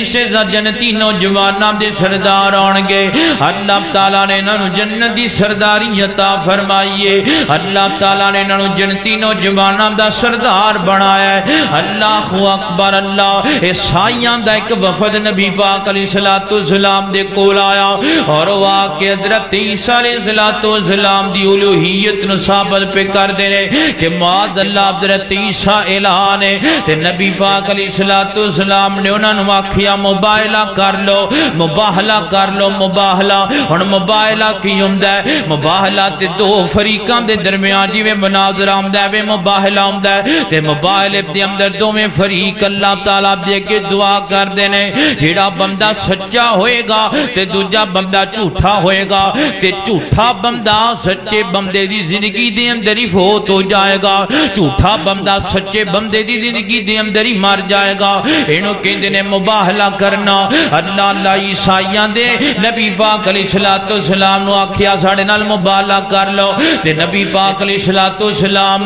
جنتی نوجواناں دے سردار ہون گے اللہ تعالیٰ نے انہاں نوں جنت دی سرداری عطا فرمائیے اللہ تعالیٰ نے انہاں نوں جنتی نوجواناں دا سردار بنایا ہے اللہ اکبر اللہ عیسائیاں دا ایک وفد نبی پاک علیہ السلام دے کول آیا اور وہ آ کے حضرت عیسیٰ علیہ السلام دی الوہیت نو ثابت پہ کر دینے کہ معاذ اللہ حضرت عیسیٰ الہ نے تے نبی پاک علیہ अलैहिस्सलाम ने उन्होंने आखिया मुबाहला कर लो, मुबाहला कर लो, मुबाहला। हुण मुबाहला की हुंदा है? मुबाहला ते दो फरीकां दे दरमियान जिवें मुनाज़रा हुंदा है, मुबाहला हुंदा है। ते मुबाहले दे अंदर दोवें फरीक अल्लाह ताला दे अगे दुआ करदे ने, जेड़ा बंदा सच्चा होएगा ते दूजा बंदा झूठा होएगा, ते झूठा बंदा सच्चे बंदे दी जिंदगी दे अंदर ही फौत हो जाएगा, झूठा बंदा सच्चे बंदे दी जिंदगी दे अंदर ही मर जाएगा। इन्हों कहते ने मुबाहला करना। अल्लाह अल्लाह ईसाइयां दे नबी पाक अलैहिस्सलाम नु आखिया साडे नाल मुबाहला कर लो, ते नबी पाक अलैहिस्सलाम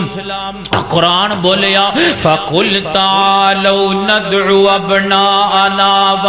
कुरान बोलिया फकुल तालौ नदउ अबनाअना व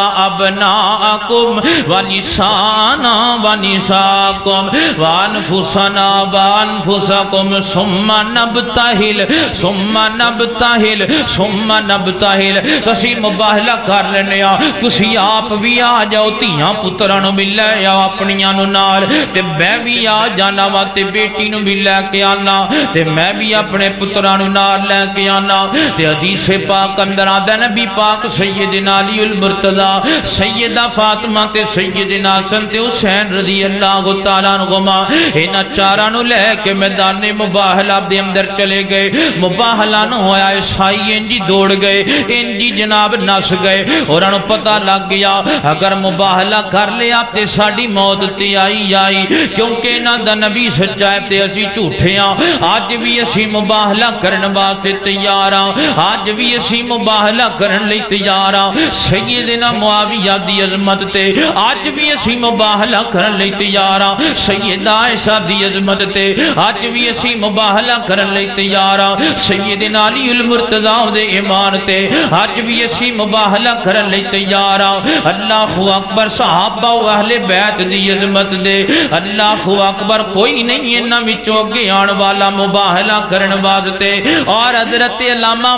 अबनाअकुम व निसाना व निसाकुम व अनफुसना व अनफुसकुम सुम्मा नबतहिल सुम्मा नबतहिल सुम्मा नबतहिल। तुसी मुबाहला कर लेने आ, तुसी आप भी आ जाओ, धियां पुत्रां नूं भी लै आओ अपनियां नूं नाल, ते मैं भी आ जाना वा ते बेटी नूं भी लैके आना, ते मैं भी अपने पुत्रां नूं नाल लैके आना। ते हदीस पाक अंदर आंदा नबी पाक सैयदना अली उल मुर्तज़ा, सैयदा फातिमा ते सैयदना हसन ते हुसैन रज़ी अल्लाह तआला अन्हुमा इन्हां चारां नूं लैके मैदान मुबाहला दे अंदर चले गए। मुबाहला न होया, ईसाई इंजी दौड़ गए, इंजी जनाब नस गए। और पता लग गया अगर मुबाहला कर लिया तो साड़ी मौत ते आई आई, क्योंकि इन्हां दा नबी सच्चा है ते असी झूठे हां। अज भी असी मुबाहला करने वास्ते तैयार हां, अज भी असी मुबाहला करने लई तैयार हां। सैयदना मुआविया दी अजमत ते अज भी असी मुबाहला करने लई तैयार हां। सैयदा आयशा दी अजमत ते अज भी असी मुबाहला करने लई तैयार हां। सैयदना अली उल मुर्तज़ा दे ईमान ते अज भी असी मुबाहला करने लई तैयार हां। अल्लाहु अकबर। सहाबा अहले बैत दी अजमत दे अल्लाहु अकबर कोई नहीं इन्हां विचों अगे आने वाला मुबाहला करने वास्ते। और हज़रत अल्लामा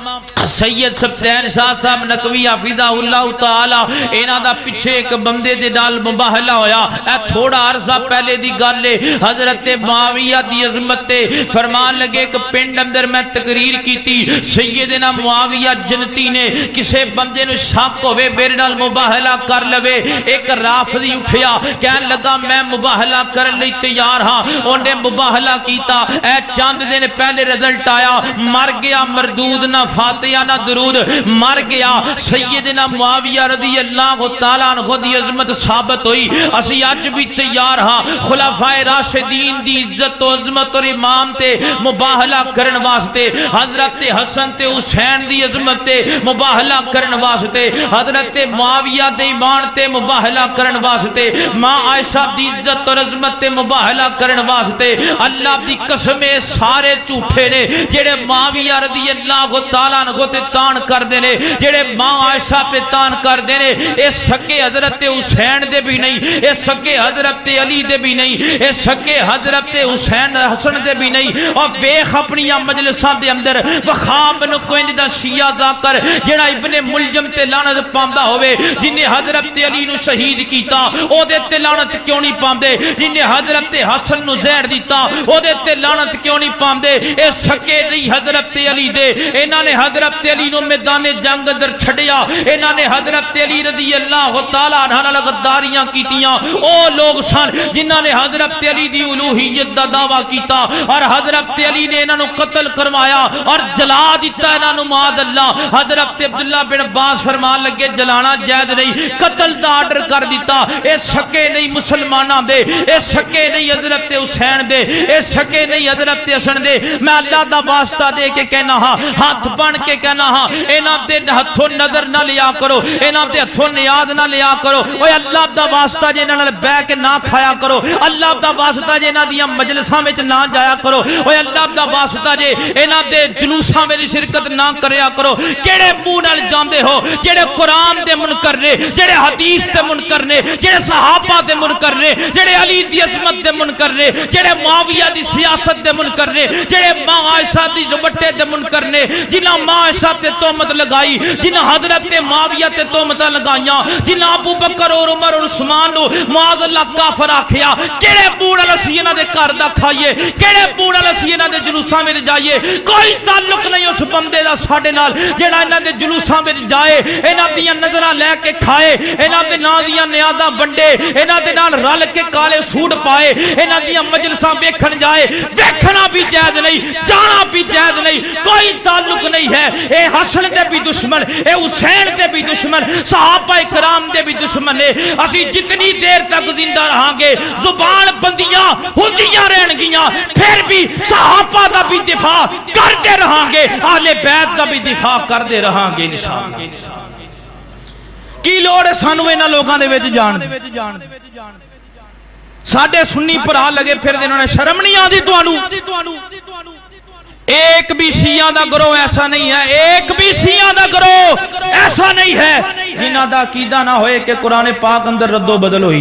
सैयद सफदैन शाह साहब नकवी हाफिज़हुल्लाह तआला इन्हां दा पिछे एक बंदे दे नाल मुबाहला होया। ए थोड़ा अरसा पहले दी गल है। हज़रत मुआविया दी अजमत ते फरमान लगे एक पिंड अंदर मैं तकरीर की थी, सैयदना मुआविया जनती ने किसे बंदे नु शक होवे मेरे नाल मुबाहला कर लवे। एक राफदी उठिया कहन लगा मैं मुबाहला करन लई तैयार हां। उन्हें मुबाहला कीता, ए चंद दिन पहले रिजल्ट आया, मर गया, मरदूद ना फातिहा ना दरूद, मर गया। सैयदना मुआविया रज़ी अल्लाह तआला अन्हु दी अजमत साबित हुई। असी अज भी तैयार हां खुलाफाए राशिदीन दी इज्जत और अजमत और इमाम ते मुबाहला करन वास्ते, हजरत हसन ते हुसैन दी अजमत ते मुबाहला करन वास्ते, हजरत मुआविया दे ईमान ते मुबाहला करन वास्ते, मां आयशा दी इज्जत और अजमत ते मुबाहला करन वास्ते। अल्लाह दी कसम सारे झूठे ने जेड़े मुआविया रज़ी अल्लाह तआला अन्हु ते तान करदे ने, जेड़े मां आयशा पे तान करदे ने। ए सगे हजरत हुसैन दे भी नहीं, ए सगे हजरत अली दे भी नहीं, ए सगे हजरत हुसैन हसन दे भी नहीं। और वेख अपनी मजलिसां दे अंदर वखाब नु कोई दा शिया जाकर जेड़ा इब्ने मुलजम ते लानत पांदा होवे, जिन्हें हजरत अली नु शहीद कीता ओदे ते लानत क्यों नहीं पांदे, जिन्हें हजरत हसन नु जहर दिता ओदे ते लानत क्यों नहीं पांदे। ए सके नहीं हजरत अली दे, इन्हां ने हजरत अली नु मैदाने जंग अंदर छड़िया, इन्हां ने हजरत अली रज़ी अल्लाह तआला अन्हु नाल गद्दारियां कीतियां। ओ लोग सन जिन्हां ने हजरत अली दी उलूहियत दा दावा कीता और हजरत अली ने इन्हां नु कत्ल करवाया और जला दिता इन्हां नु माद अल्लाह। हजरत अब्दुल्ला बिन अब्बास फरमान लगे जलाना जायज नहीं, कत्ल दा आर्डर कर दिता। ए सके नहीं मुसलमानां दे, ए सके नहीं हजरत हुसैन दे, ए सके नहीं हजरत हसन दे। मैं अल्लाह दा वास्ता दे के कहना हां, हाथ बन के कहना हां, इन्हां दे हथों नजर ना लिया करो, इन्हां दे हथों नियाद ना लिया करो। ओए अल्लाह दा वास्ता जे इन्हां नाल बैठ के ना खाया करो, अल्लाह दा वास्ता जे इन्हां दियां मजलिसां विच ना जाया करो। ओए अल्लाह दा वास्ता जे इन्हां दे जुलूसां विच शिरकत ना करया करो। केड़े मुंह नाल जांदे हो जेड़े कुरान दे मुनकर ने, जेड़े हदीस दे मुनकर ने, जेड़े सहाबा दे मुनकर ने, जेड़े अली दी अजमत दे मुनकर ने, जेड़े मुआविया दी सियासत दे मुनकर ने, जेड़े मां आयशा दी दुपट्टे दे मुनकर ने, جنہ ماں عائشہ تے تہمت لگائی، جنہ حضرت معاویہ تے تہمت لگائیاں، جنہ ابو بکر اور عمر اور عثمان نو معاذ اللہ کافر آکھیا، کیڑے بوڑا لسی انہاں دے گھر دا کھائیے، کیڑے بوڑا لسی انہاں دے جلوساں وچ جائیے، کوئی تعلق نہیں اس بندے دا ساڈے نال جڑا انہاں دے جلوساں وچ جائے، انہاں دیاں نظراں لے کے کھائے، انہاں دے نال دیاں نیازاں بنڈے، انہاں دے نال رل کے کالے سوٹ پائے، انہاں دیاں مجلساں ویکھن جائے، ویکھنا بھی جائز نہیں، جانا بھی جائز نہیں، کوئی تعلق نہیں ہے۔ اے حسن دے بھی دشمن، اے حسین دے بھی دشمن، صحابہ کرام دے بھی دشمن نے۔ اسی جتنی دیر تک زندہ رہاں گے زبان بندیاں ہوندیاں رہن گیاں، پھر بھی صحابہ دا بھی دفاع کرتے رہاں گے، اہل بیت دا بھی دفاع کرتے رہاں گے انشاءاللہ۔ کی لوڑ ہے سانو انہاں لوگاں دے وچ جان دے، ساڈے سنی پرا لگے پھر انہوں نے شرم نہیں آدھی توانو۔ ایک بھی شیعہ دا گروہ ایسا نہیں ہے، ایک بھی شیعہ دا گروہ ایسا نہیں ہے جنہاں دا عقیدہ نہ ہوئے کہ قرآن پاک اندر رد و بدل ہوئی۔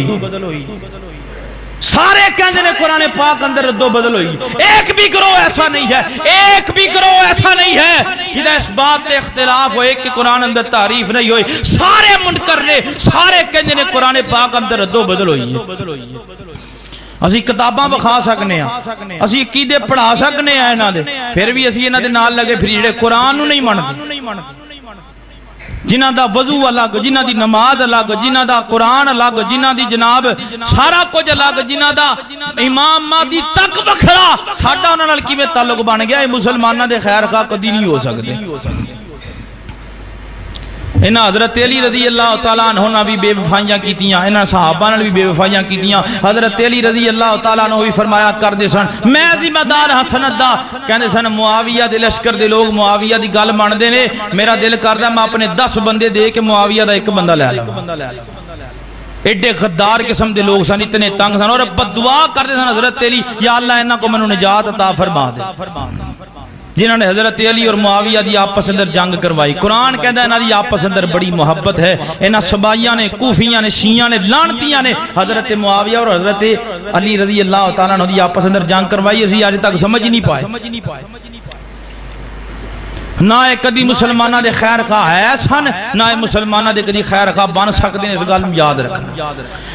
سارے کہندے نے قرآن پاک اندر رد و بدل ہوئی، ایک بھی گروہ ایسا نہیں ہے، ایک بھی گروہ ایسا نہیں ہے جدہ اس بات اختلاف ہوئے کہ قرآن اندر تعریف نہیں ہوئی۔ سارے منکر نے، سارے کہندے نے قرآن پاک اندر رد و بدل ہوئی۔ اسی کتاباں بخا سکنے ہیں، اسی عقیدے پڑھا سکنے ہیں انہاں دے، پھر بھی اسی انہاں دے نال لگے پھر جڑے قرآن نو نہیں مانتے، جنہاں دا وضو الگ، جنہاں دی نماز الگ، جنہاں دا قرآن الگ، جنہاں دی جناب سارا کچھ الگ، جنہاں دا امام مہدی تک بکھرا، ساڈا انہاں نال کیویں تعلق بن گیا؟ اے مسلماناں دے خیر خواہ کدی نہیں ہو سکدے۔ انہاں حضرت علی رضی اللہ تعالیٰ عنہ نے بھی بے وفائیاں کیتیاں، انہاں صحابہ نے بھی بے وفائیاں کیتیاں۔ حضرت علی رضی اللہ تعالیٰ عنہ بھی فرمایا کر دے سن میں ذمہ دار ہاں سند دا، کہندے سن معاویہ دے لشکر دے لوگ معاویہ دی گل ماندے نے، میرا دل کردا میں اپنے 10 بندے دے کے معاویہ دا ایک بندہ لے لوں۔ ایڈے غدار قسم دے لوگ سن، اتنے تنگ سن، اور بد دعا کردے سن حضرت علی یا اللہ انہاں کو منو نجات عطا فرما دے، جنہوں نے حضرت علی اور معاویہ دی آپس اندر جنگ کروائی۔ قرآن کہتا ہے انہاں دی آپس اندر بڑی محبت ہے، انہاں سبائیاں نے، کوفیاں نے، شیعہ نے، لانتیاں نے حضرت معاویہ اور حضرت علی رضی اللہ تعالیٰ عنہ دی آپس اندر جنگ کروائی، اسی آج تک سمجھ نہیں پائے۔ نہ ایک کدی مسلمانہ دے خیر خواہ ہے سن، نہ مسلمانہ دے کدی خیر خواہ بن سکتے ہیں، اس گل میں یاد رکھنا۔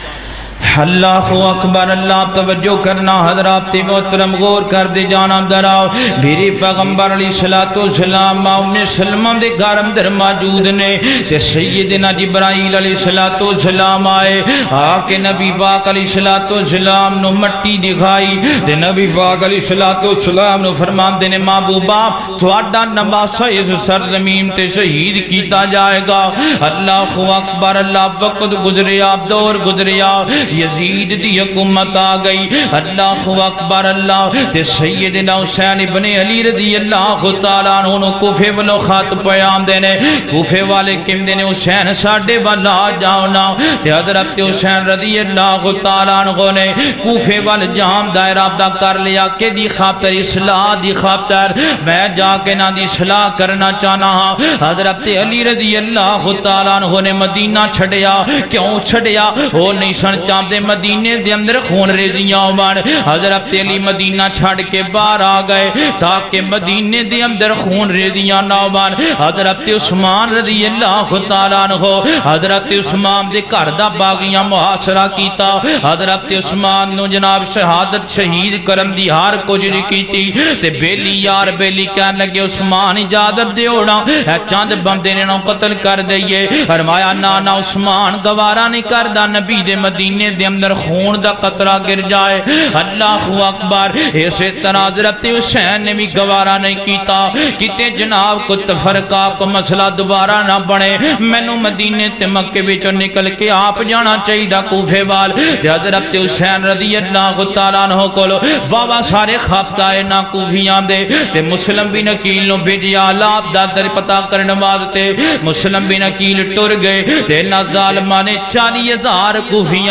اللہ اکبر، اللہ توجہ کرنا، حضرات محترم غور کر دے جانا دراؤ، میری پیغمبر علیہ السلام انہیں سلمان دے گھر اندر موجود نے، تے سیدنا جبرائیل علیہ السلام آئے، آکے نبی پاک علیہ السلام نو مٹی دکھائی، تے نبی پاک علیہ السلام نو فرمان دینے محبوبہ تھوڑا نباسہ اس سرزمین تے شہید کیتا جائے گا۔ اللہ اکبر، اللہ وقت گزریا، دور گزریا، یزید دی حکومت آ گئی۔ اللہ اکبر، اللہ تے سیدنا حسین ابن علی رضی اللہ تعالیٰ عنہ کوفے والوں خط پیام دینے، کوفے والے کم دینے حسین ساڑھے والا جاؤنا، تے حضرت حسین رضی اللہ تعالیٰ عنہ نے کوفے وال جام دائرہ دا کر لیا کہ دی خاطر اصلاح دی خاطر میں جا کے نا دی اصلاح کرنا چاہنا ہاں۔ حضرت علی رضی اللہ تعالیٰ عنہ نے مدینہ چھڑیا، کیوں چھڑیا؟ وہ نہیں سن چاہتے مدینے دے اندر خون ریزیاں ہوان، حضرت علی مدینہ چھڑ کے باہر آ گئے تاکہ مدینے دے اندر خون ریزیاں نہ ہوان۔ حضرت عثمان رضی اللہ تعالیٰ عنہ حضرت عثمان دے گھر دا باغیاں محاصرہ کیتا، حضرت عثمان نو جناب شہادت شہید کرم دی ہار کوجری کیتی، تے بیلی یار بیلی کہنے لگے عثمان اجازت دے اوڑا ہے چاند بندے نے نو قتل کر دئیے، فرمایا نانا عثمان گوارا نہیں کردہ نبی دے مدینے دے اندر خون دا قطرہ گر جائے۔ اللہ اکبر، ایسے طرح حضرت حسین نے بھی گوارا نہیں کیتا، کتے جناب کو تفرقہ کو مسئلہ دوبارہ نہ بڑھے، میں نو مدینے تے مکے بچو نکل کے آپ جانا چاہی دا کوفے وال، تے حضرت حسین رضی اللہ تعالیٰ عنہ کولو بابا سارے خافتائے نا کوفیاں دے، تے مسلم بھی نکیل نو بھیجیا لاب دا در پتا کرنے واسطے، مسلم بھی نکیل ٹر گئے، تے نا ظالمہ نے 40,000 کوفیاں نے جناب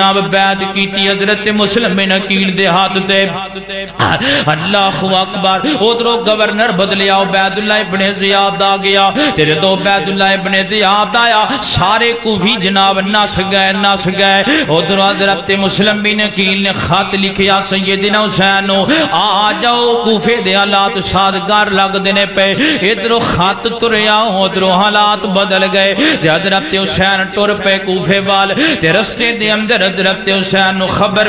جناب بیعت کیتی حضرت مسلم بن عقیل دے ہاتھ تے اللہ اکبر ادھروں گورنر بدلیا عبید اللہ ابن زیاد آ گیا تیرے دو عبید اللہ ابن زیاد آیا سارے کوفی جناب نس گئے ادھروں حضرت مسلم بن عقیل نے خط لکھیا سیدنا حسین آ جاؤ کوفے دے حالات سازگار لگ دینے پہ ادھروں خط تریا ادھروں حالات بدل گئے حضرت حسین ٹر پہ کوفے وال رستے دے اندر حضرت حسین نو خبر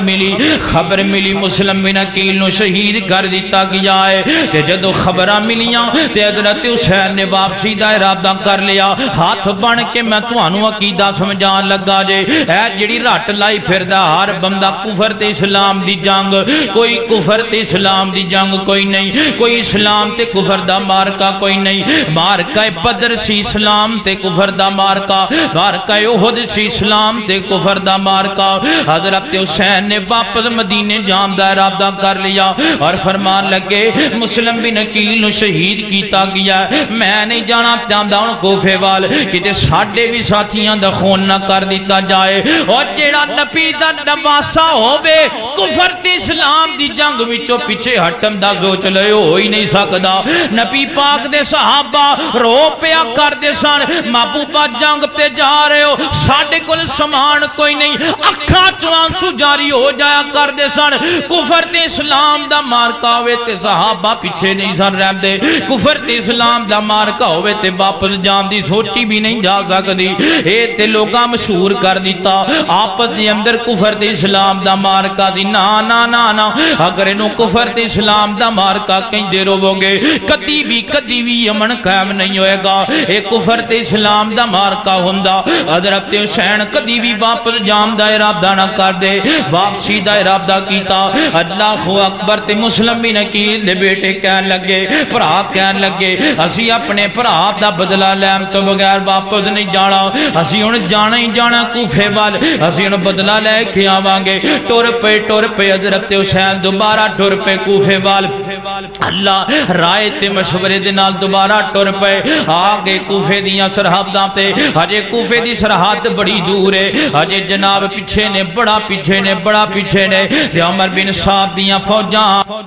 ملی مسلم بن عقیل نو شہید کر دیتا گیا ہے جدو خبراں ملیاں حضرت حسین نے واپسی دا ارادہ کر لیا ہاتھ بن کے میں تانوں عقیدہ سمجھان لگا جے اے جڑی رٹ لائی پھردا ہر بندہ کفر تے اسلام دی جنگ کوئی کفر تے اسلام دی جنگ کوئی نہیں کوئی اسلام تے کفر دا مارکا کوئی نہیں مارکا بدر سی اسلام تے کفر دا مارکا مارکا احد سی اسلام تے کفر دا مارکا حضرت حسین نے واپس مدینے جان دا ارادہ کر لیا اور فرمان لگے مسلم بن عقیل نو شہید کیتا گیا میں نہیں جانا چاہتا ہوں کوفے وال کتے ساڈے بھی ساتھیاں دا خون نہ کر دیتا جائے اور جیڑا نبی دا نواسا ہووے کفر تے اسلام دی جنگ وچوں پیچھے ہٹن دا سوچ لے ہو ہی نہیں سکدا نبی پاک دے صحابہ رو پیا کر دے سن محبوبہ جنگ تے جا رہے ہو ساڈے کول سامان کوئی نہیں اکھاں چوں آنسو جاری ہو جایا کر دے سن کفر تے اسلام دا مارکا ہوئے تے صحابہ پیچھے نہیں سن رہندے کفر تے اسلام دا مارکا ہوئے تے واپس جان دی سوچی بھی نہیں جا سکدی اے تے لوگاں مشہور کر دیتا آپس دے اندر کفر تے اسلام دا مارکا سی نا نا نا نا اگر انہوں کفر تے اسلام دا مارکا کہیں دے رو گے کدی بھی امن قائم نہیں ہوئے گا اے کفر تے اسلام دا مارکا ہوندا حضرت حسین کدی بھی واپس جان دا ارادہ نہ کر دے واپسی دا ارادہ کیتا اللہ اکبر تے مسلم بن عقیل دے بیٹے کہن لگے بھرا کہن لگے اسی اپنے بھرا دا بدلہ لین تو بغیر واپس نہیں جانا اسی ہن جانا ہی جانا کوفے وال اسی ہن بدلہ لے کے آواں گے ٹر پہ حضرت حسین دوبارہ ٹر پہ کوفے وال اللہ رائے تے مشورے دے نال دوبارہ ٹر پہ آگے کوفے دیاں سرحداں تے ہجے کوفے دی سرحد بڑی دور ہے ہجے جناب پیچھے نے بڑا پیچھے نے تے عمر بن صاحب دیاں فوجاں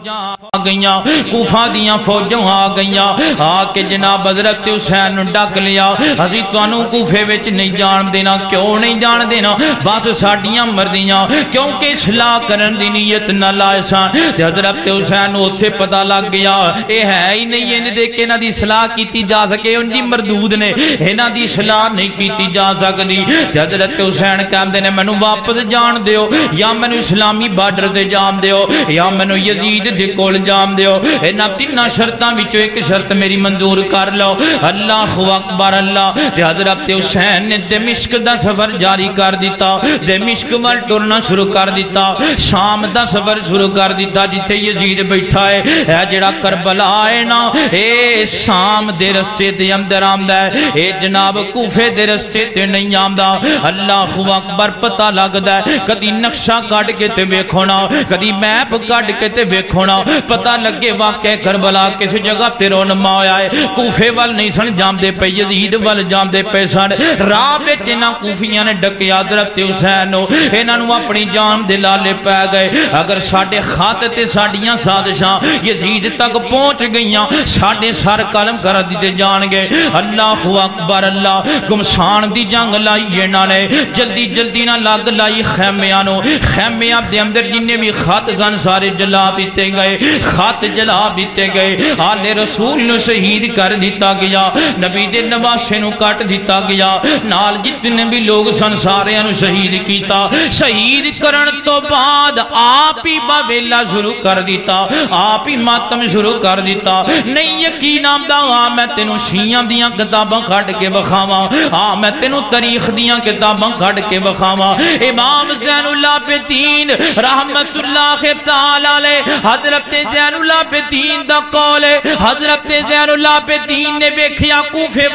آ گئیاں کوفہ دیاں فوجاں آ گئیاں آ کے جناب حضرت حسین ڈک لیا اسی تانوں کوفے وچ نہیں جان دینا کیوں نہیں جان دینا بس ساڈیاں مرضیاں کیونکہ اصلاح کرن دی نیت نہ لائے سن تے حضرت حسین اوتھے پتہ لگ گیا اے ہے ہی نہیں انہاں دے کہ انہاں دی اصلاح کیتی جا سکے ان دی مردود نے انہاں دی اصلاح نہیں کیتی جا سکدی تے حضرت حسین کہندے نے مینوں واپس جان دیو یا مینوں اسلامی بارڈر تے جان دیو یا مینوں یزید دے کول جان دیو انہاں تیناں شرطاں وچوں ایک شرط میری منظور کر لو اللہ اکبر اللہ تے حضرت حسین نے دمشق دا سفر جاری کر دیتا دمشق وال ٹرنا شروع کر دیتا شام دا سفر شروع کر دیتا جتھے یزید بیٹھا ہے اے جڑا کربلا ہے نا اے شام دے رستے دے اندر آمدا ہے اے جناب کوفے دے رستے تے نہیں آمدا اللہ اکبر پتہ لگدا ہے کدی نقشہ کٹ کے تے ویکھونا کدی میپ کٹ کے تے ویکھونا پتہ لگے واقع کربلا کس جگہ تے رونما ہویا ہے کوفے وال نہیں سن جاندے پے یزید وال جاندے پے سن راہ وچ انہاں کوفیاں نے ڈکیا حضرت حسین نو انہاں نو اپنی جان دے لالے پے گئے اگر ساڈے خط تے ساڈیاں سازشاں یزید تک پہنچ گئیاں ساڈے سر قلم کر دیتے جان گے اللہ اکبر اللہ گمسان دی جنگ لائی انہاں نے جلدی نہ لگ لائی خیمیاں نو خیمیاں دے اندر جننے بھی خط سن سارے جلا دیتے گئے خط جلا دیتے گئے آل رسول نو شہید کر دیتا گیا نبی دے نواسے نو کٹ دیتا گیا نال جتنے بھی لوگ سن سارے انو شہید کیتا شہید کرن تو بعد آپ ہی باویلا شروع کر دیتا آپ ہی ماتم شروع کر دیتا نہیں یقین آمدہ میں تینوں شیعہ دیاں کتاباں کھڑ کے بخاواں میں تینوں تاریخ دیاں کتاباں کھڑ کے بخاواں امام زین اللہ پہ تین رحمت اللہ تعالی علیہ حضرت زین اللہ پہ تین دا قول ہے حضرت زین اللہ پہ تین نے بیکھیا کوفے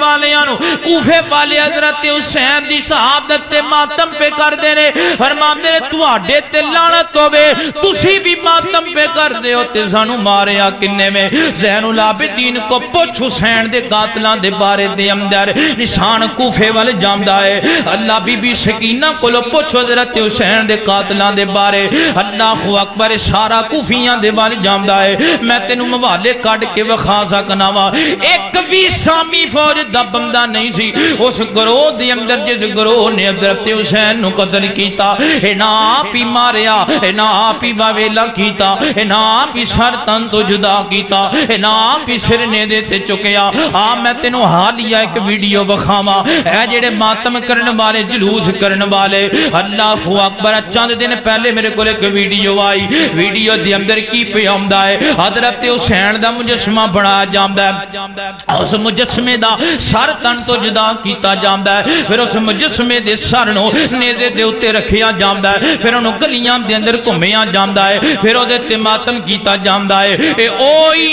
والے حضرت حسین دی صحابت سے ماتم پہ کر دینے فرماندے نے تو آڈے تے لعنت ہوے تسی بھی ماتم پہ کر دے ہو تے سانو ماریا کنے میں زین العابدین کو پوچھ حسین دے قاتلاں دے بارے دے اندر نشان کوفے والے جامدہ ہے اللہ بی بی سکینہ کو لو پوچھ حضرت حسین دے قاتلاں دے بارے اللہ اکبر سارا کوفیاں دے بارے جامدہ ہے میں تینوں موالے کاٹ کے وخا سکنا وا ایک بھی سامی فوج دا بندہ نہیں سی اس گروہ دے اندر جس گروہ نے حضرت حسین نو قتل کیتا اے نا آپ ہی ماریا اے نا آپ ہی باویلا کیتا اے نا آپ ہی سر تن تو جدا کیتا اے نا آپ ہی سر نے دیتے چکیا میں تینوں حالیہ ایک ویڈیو بخاما اے جڑے ماتم کرن والے جلوس کرن والے اللہ اکبر چند دن پہلے میرے کو ایک ویڈیو آئی ویڈیو دے اندر کی پہ آمدہ ہے حضرت حسین دا مجسمہ بڑا جامدہ ہے اس مجسمے دا سر تن تو جدا کیتا جامدہ ہے پھر اس مجسمے دے سر نو نیزے دے اتے رکھیا جامدہ ہے پھر انہوں گلیاں دے اندر گھومیا جامدہ ہے پھر او دے ماتم کیتا جامدہ ہے اے اوئی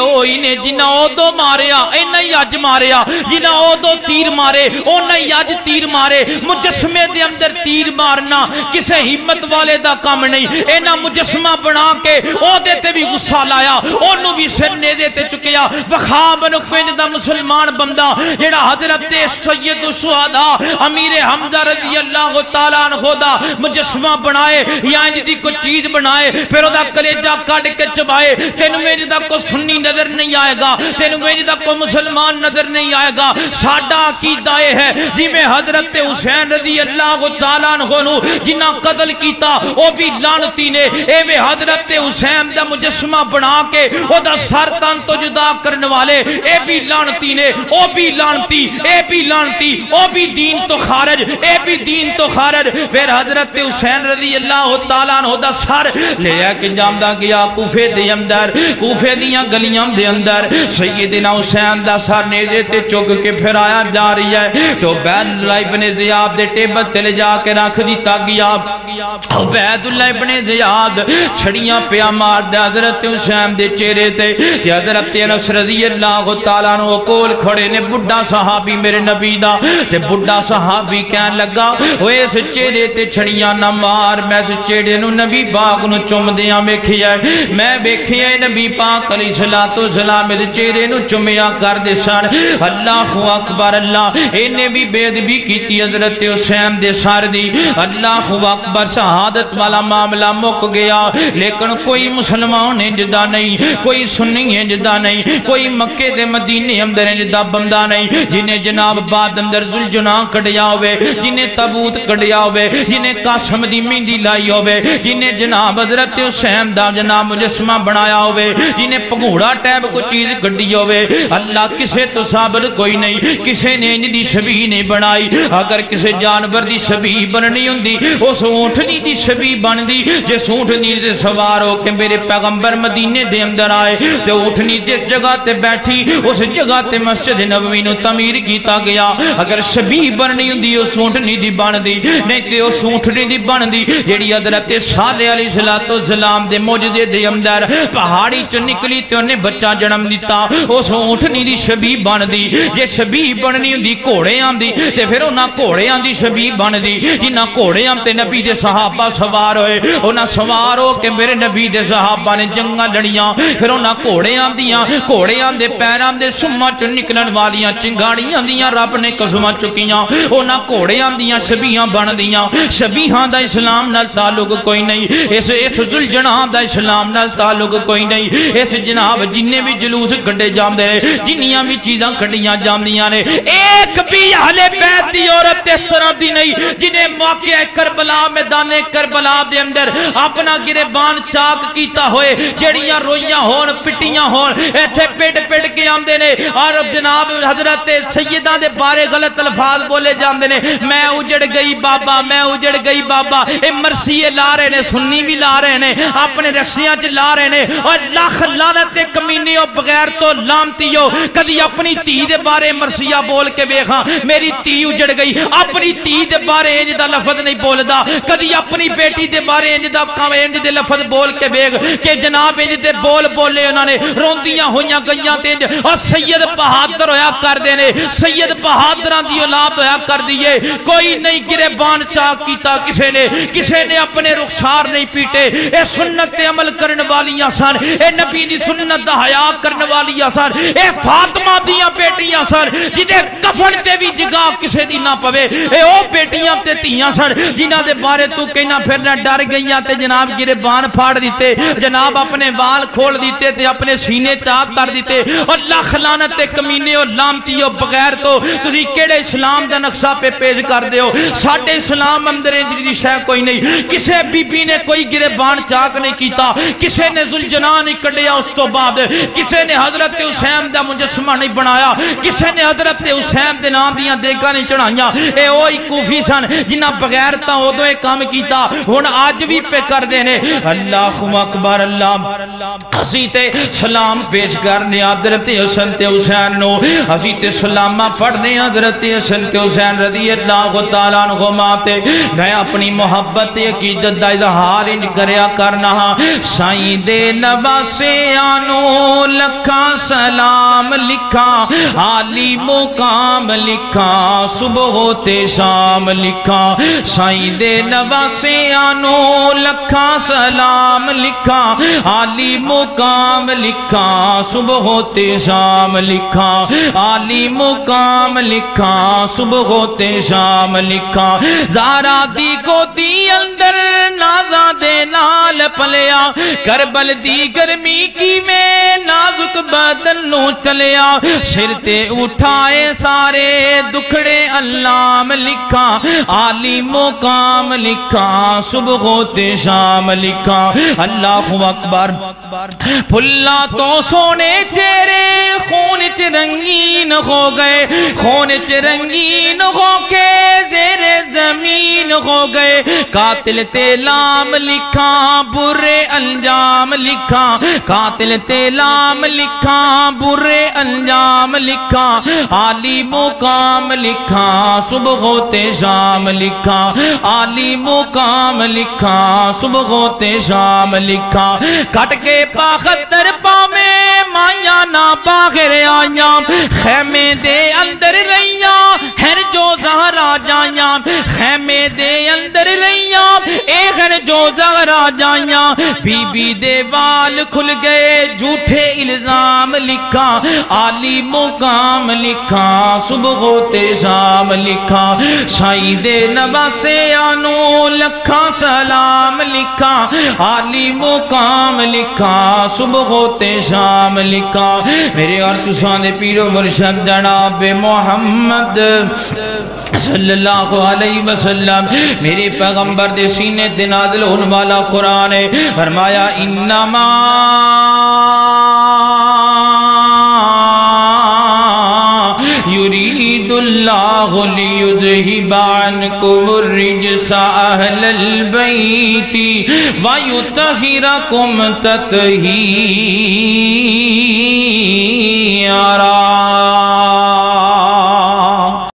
نے جنہ او دو ماریا اے نہیں اج ماریا جنہ او دو تیر مارے او نہیں اج تیر مارے مجسمے دے اندر تیر مارنا کسے ہمت والے دا کام نہیں اے نہ مجسمہ بنا کے او دیتے بھی غصہ لایا انہوں بھی سر نے دیتے چکیا وخاب نکوین دا مسلمان بندہ جیڑا حضرت سید الشہداء امیر حمزہ رضی اللہ تعالیٰ عنہ دا مجسمہ بنائے یا اندی کو چیز بنائے پھر او دا کلیجہ کاٹ کے چبائے تینوں میری دا کو سنی نظر نہیں آئے گا تینوں میری دا کو مسلمان نظر نہیں آئے گا ساڈا عقیدہ ہے جی میں حضرت حسین رضی اللہ تعالیٰ عنہ جنہ قتل کیتا او بھی لعنتی نے اے میں حضرت حسین دا مجسمہ بنا کے او دا سر تن تو جدا کرنے والے اے بھی لعنتی نے او بھی لعنتی اے بھی لعنتی او بھی دین تو خارج اے بھی دین تو خارج پھر حضرت حسین رضی اللہ تعالیٰ عنہ دا سر لے کے جامدہ گیا کوفے دے اندر کوفے دیاں گلیاں دے اندر سیدنا حسین دا سر نیزے تے چک کے پھر آیا جا رہی ہے تو عبید اللہ ابن زیاد دے ٹیبل تے لے جا کے رکھ دیتا گیا عبید اللہ ابن زیاد چھڑیاں پیا مار دے حضرت حسین دے چہرے تے حضرت انس رضی اللہ تعالیٰ عنہ کول کھڑے نے بڑھا صحابی میرے نبی دا تے بڑھا صحابی کہن لگا اوے اس چہرے تے چھڑیاں نہ مار میں اس چہرے نو نبی پاک نو چم دیاں ویکھیا میں ویکھیا نبی پاک علیہ الصلوۃ والسلام دے چہرے نو چمیا کر دے سن اللہ اکبر اللہ اینے بھی بے ادبی کیتی حضرت حسین دے سر دی اللہ اکبر شہادت والا معاملہ مک گیا لیکن کوئی مسلمان جدا نہیں کوئی سنی جدا نہیں کوئی مکے دے مدینے اندر جدا بندہ نہیں جنہیں جناب بعد اندر ذوالجناح کڑیا ہوئے جنہیں تابوت کڑیا ہوئے جنہیں قاسم دی مہندی لائی ہوئے جنہیں جناب حضرت حسین دا جناب مجسمہ بنایا ہوئے جنہیں پگوڑا ٹیب کو چیز کڑی ہوئے اللہ کسے تو صابر کوئی نہیں کسے نے انج دی شبیہ نہیں بنائی اگر کسے جانور دی شبیہ بننی ہوندی اس اونٹنی دی شبیہ بن دی جس اونٹنی سے سوار ہو کے میرے پیغمبر مدینے دے اندر آئے تو اونٹنی جس جگہ تے بیٹھی اس جگہ تے مسجد نبوی نو تعمیر کیتا گیا اگر شبیہ بننی ہوندی اس اونٹنی دی بن دی نہیں تے اس اونٹنی دی بن دی جیڑی حضرت صالح علیہ الصلوۃ والسلام دے معجزے دے اندر پہاڑی چ نکلی تے انہیں بچہ جنم دیتا اس اونٹنی دی شبیہ بن دی جے شبیہ بننی ہوندی گھوڑے آندی تے پھر انہاں گھوڑیاں دی شبیہ بن دی جنہاں گھوڑیاں تے نبی دے صحابہ سوار ہوئے انہاں سوار ہو کے میرے نبی دے صحابہ نے جنگاں لڑیاں پھر انہاں گھوڑیاں دے پیراں دے سما چ نکلن والیاں چنگاڑیاں دیاں رب نے قسماں چکیاں انہاں گھوڑیاں دیاں شبیہاں بن دیاں شبیہاں دا اسلام نال تعلق کوئی نہیں اس ذوالجناح دا اسلام نال تعلق کوئی نہیں اس جناب جننے بھی جلوس کڈے جاندے جنیاں بھی چیزاں کڈیاں جاندیاں نے ایک بھی اہل بیت دی عورت اس طرح دی نہیں جنہیں واقعہ کربلا میدان کربلا دے اندر اپنا گریبان چاک کیتا ہوئے جڑیاں رویاں ہون پٹیاں ہون ایتھے پیڑ کے آمدے نے اور جناب حضرت سیدہ دے بارے غلط الفاظ بولے جاندے نے میں اجڑ گئی بابا میں اجڑ گئی بابا اے مرثیے لا رہے نے سنی بھی لا رہے نے اپنے رکشیاں چ لا رہے نے اور لاکھ لعنت کمینیوں بغیر تو لامتیوں کدی اپنی تھی دے بارے مرثیہ بول کے ویکھاں میری تھی اجڑ گئی اپنی تھی دے بارے انج دا لفظ نہیں بولدا کدی کدی اپنی بیٹی دے بارے انج دے لفظ بول کے بیگ کہ جناب انج دے بول بولے انہوں نے روندیاں ہویاں گئیاں تے اور سید بہادر ہویا کر دینے سید بہادران دی اولاد ہویا کر دیئے کوئی نہیں گریبان چاک کیتا کسے نے اپنے رخسار نہیں پیٹے اے سنت عمل کرن والیاں سن اے نبی دی سنت دا حیا کرن والیاں سن اے فاطمہ دیاں بیٹیاں سن جدے کفن تے بھی جگہ کسے دی نہ پوے اے او بیٹیاں تے تیاں سن جنہاں دے بارے تو کہنا پھرنا ڈر گئیاں تے جناب گریبان پھاڑ دیتے جناب اپنے وال کھول دیتے تے اپنے سینے چاک کر دیتے اور لاکھ لعنت تے کمینے اور لامتی اور بغیر تو تسی کیڑے اسلام دا نقشہ پہ پیش کر دیو ساڑھے اسلام اندرے دی شے کوئی نہیں کسے بی بی نے کوئی گریبان چاک نہیں کیتا کسے نے ذوالجنان نہیں کڈیا اس تو بعد کسے نے حضرت حسین دا مجسمہ نہیں بنایا کسے نے حضرت حسین دے نام دیاں دیگاں نہیں چڑھائیاں اے اوہی کوفی سن جنہ بغیر تا ادو ایک کام کیتا ہن آج بھی پہ کر دینے اللہ اکبر اللہ ہسی تے سلام پیش کرنے حضرت حسن تے حسین نو ہسی تے سلامہ پڑھنے حضرت حسن تے حسین رضی اللہ تعالیٰ عنہ ماتے میں اپنی محبت عقیدت دا اظہار انج کریا کرنا سائیں دے نواسے آنو لکھا سلام لکھا عالی مقام لکھا صبح ہوتے شام لکھا سائیں دے نواسے آنو لکھا سلام لکھا عالی مقام لکھا صبح ہوتے شام لکھا عالی مقام لکھا صبح ہوتے شام لکھا زہرا دی کو دی اندر نازا دے نال پلیا کربل دی گرمی کی میں نازک بدن نو چلیا سر تے اٹھائے سارے دکھڑے علام لکھا عالی مقام لکھا صبح ہوتے شام لکھا اللہ اکبر پھلا تو سونے چہرے خون چ رنگین ہو گئے خون چ رنگین ہو کے زیر زمین ہو گئے قاتل تے لام لکھا برے انجام لکھا قاتل تے لام لکھا برے انجام لکھا عالی مقام لکھا صبح ہوتے شام لکھا عالی مقام لکھا صبح ہوتے شام لکھا کٹ کے پاختر پامیں مایا نہ باہر آیا خیمے دے اندر رہیا ہر جو زہرا جایا خیمے دے اندر رہیا اے ہر جو زہرا جایا بی بی دے وال کھل گئے جھوٹے الزام لکھا عالی مقام لکھا صبح ہوتے شام لکھا سائیں دے نواسے آنو لکھا سلام لکھا عالی مقام لکھا صبح ہوتے شام لکھا میرے اور تسانے پیر و مرشد جناب محمد صلی اللہ علیہ وسلم میرے پیغمبر دے سینے دے نازل ہونے والا قرآن ہے فرمایا انما یرید اللہ لیذہب عنکم الرجس اہل البیت ویطہرکم تطہیرا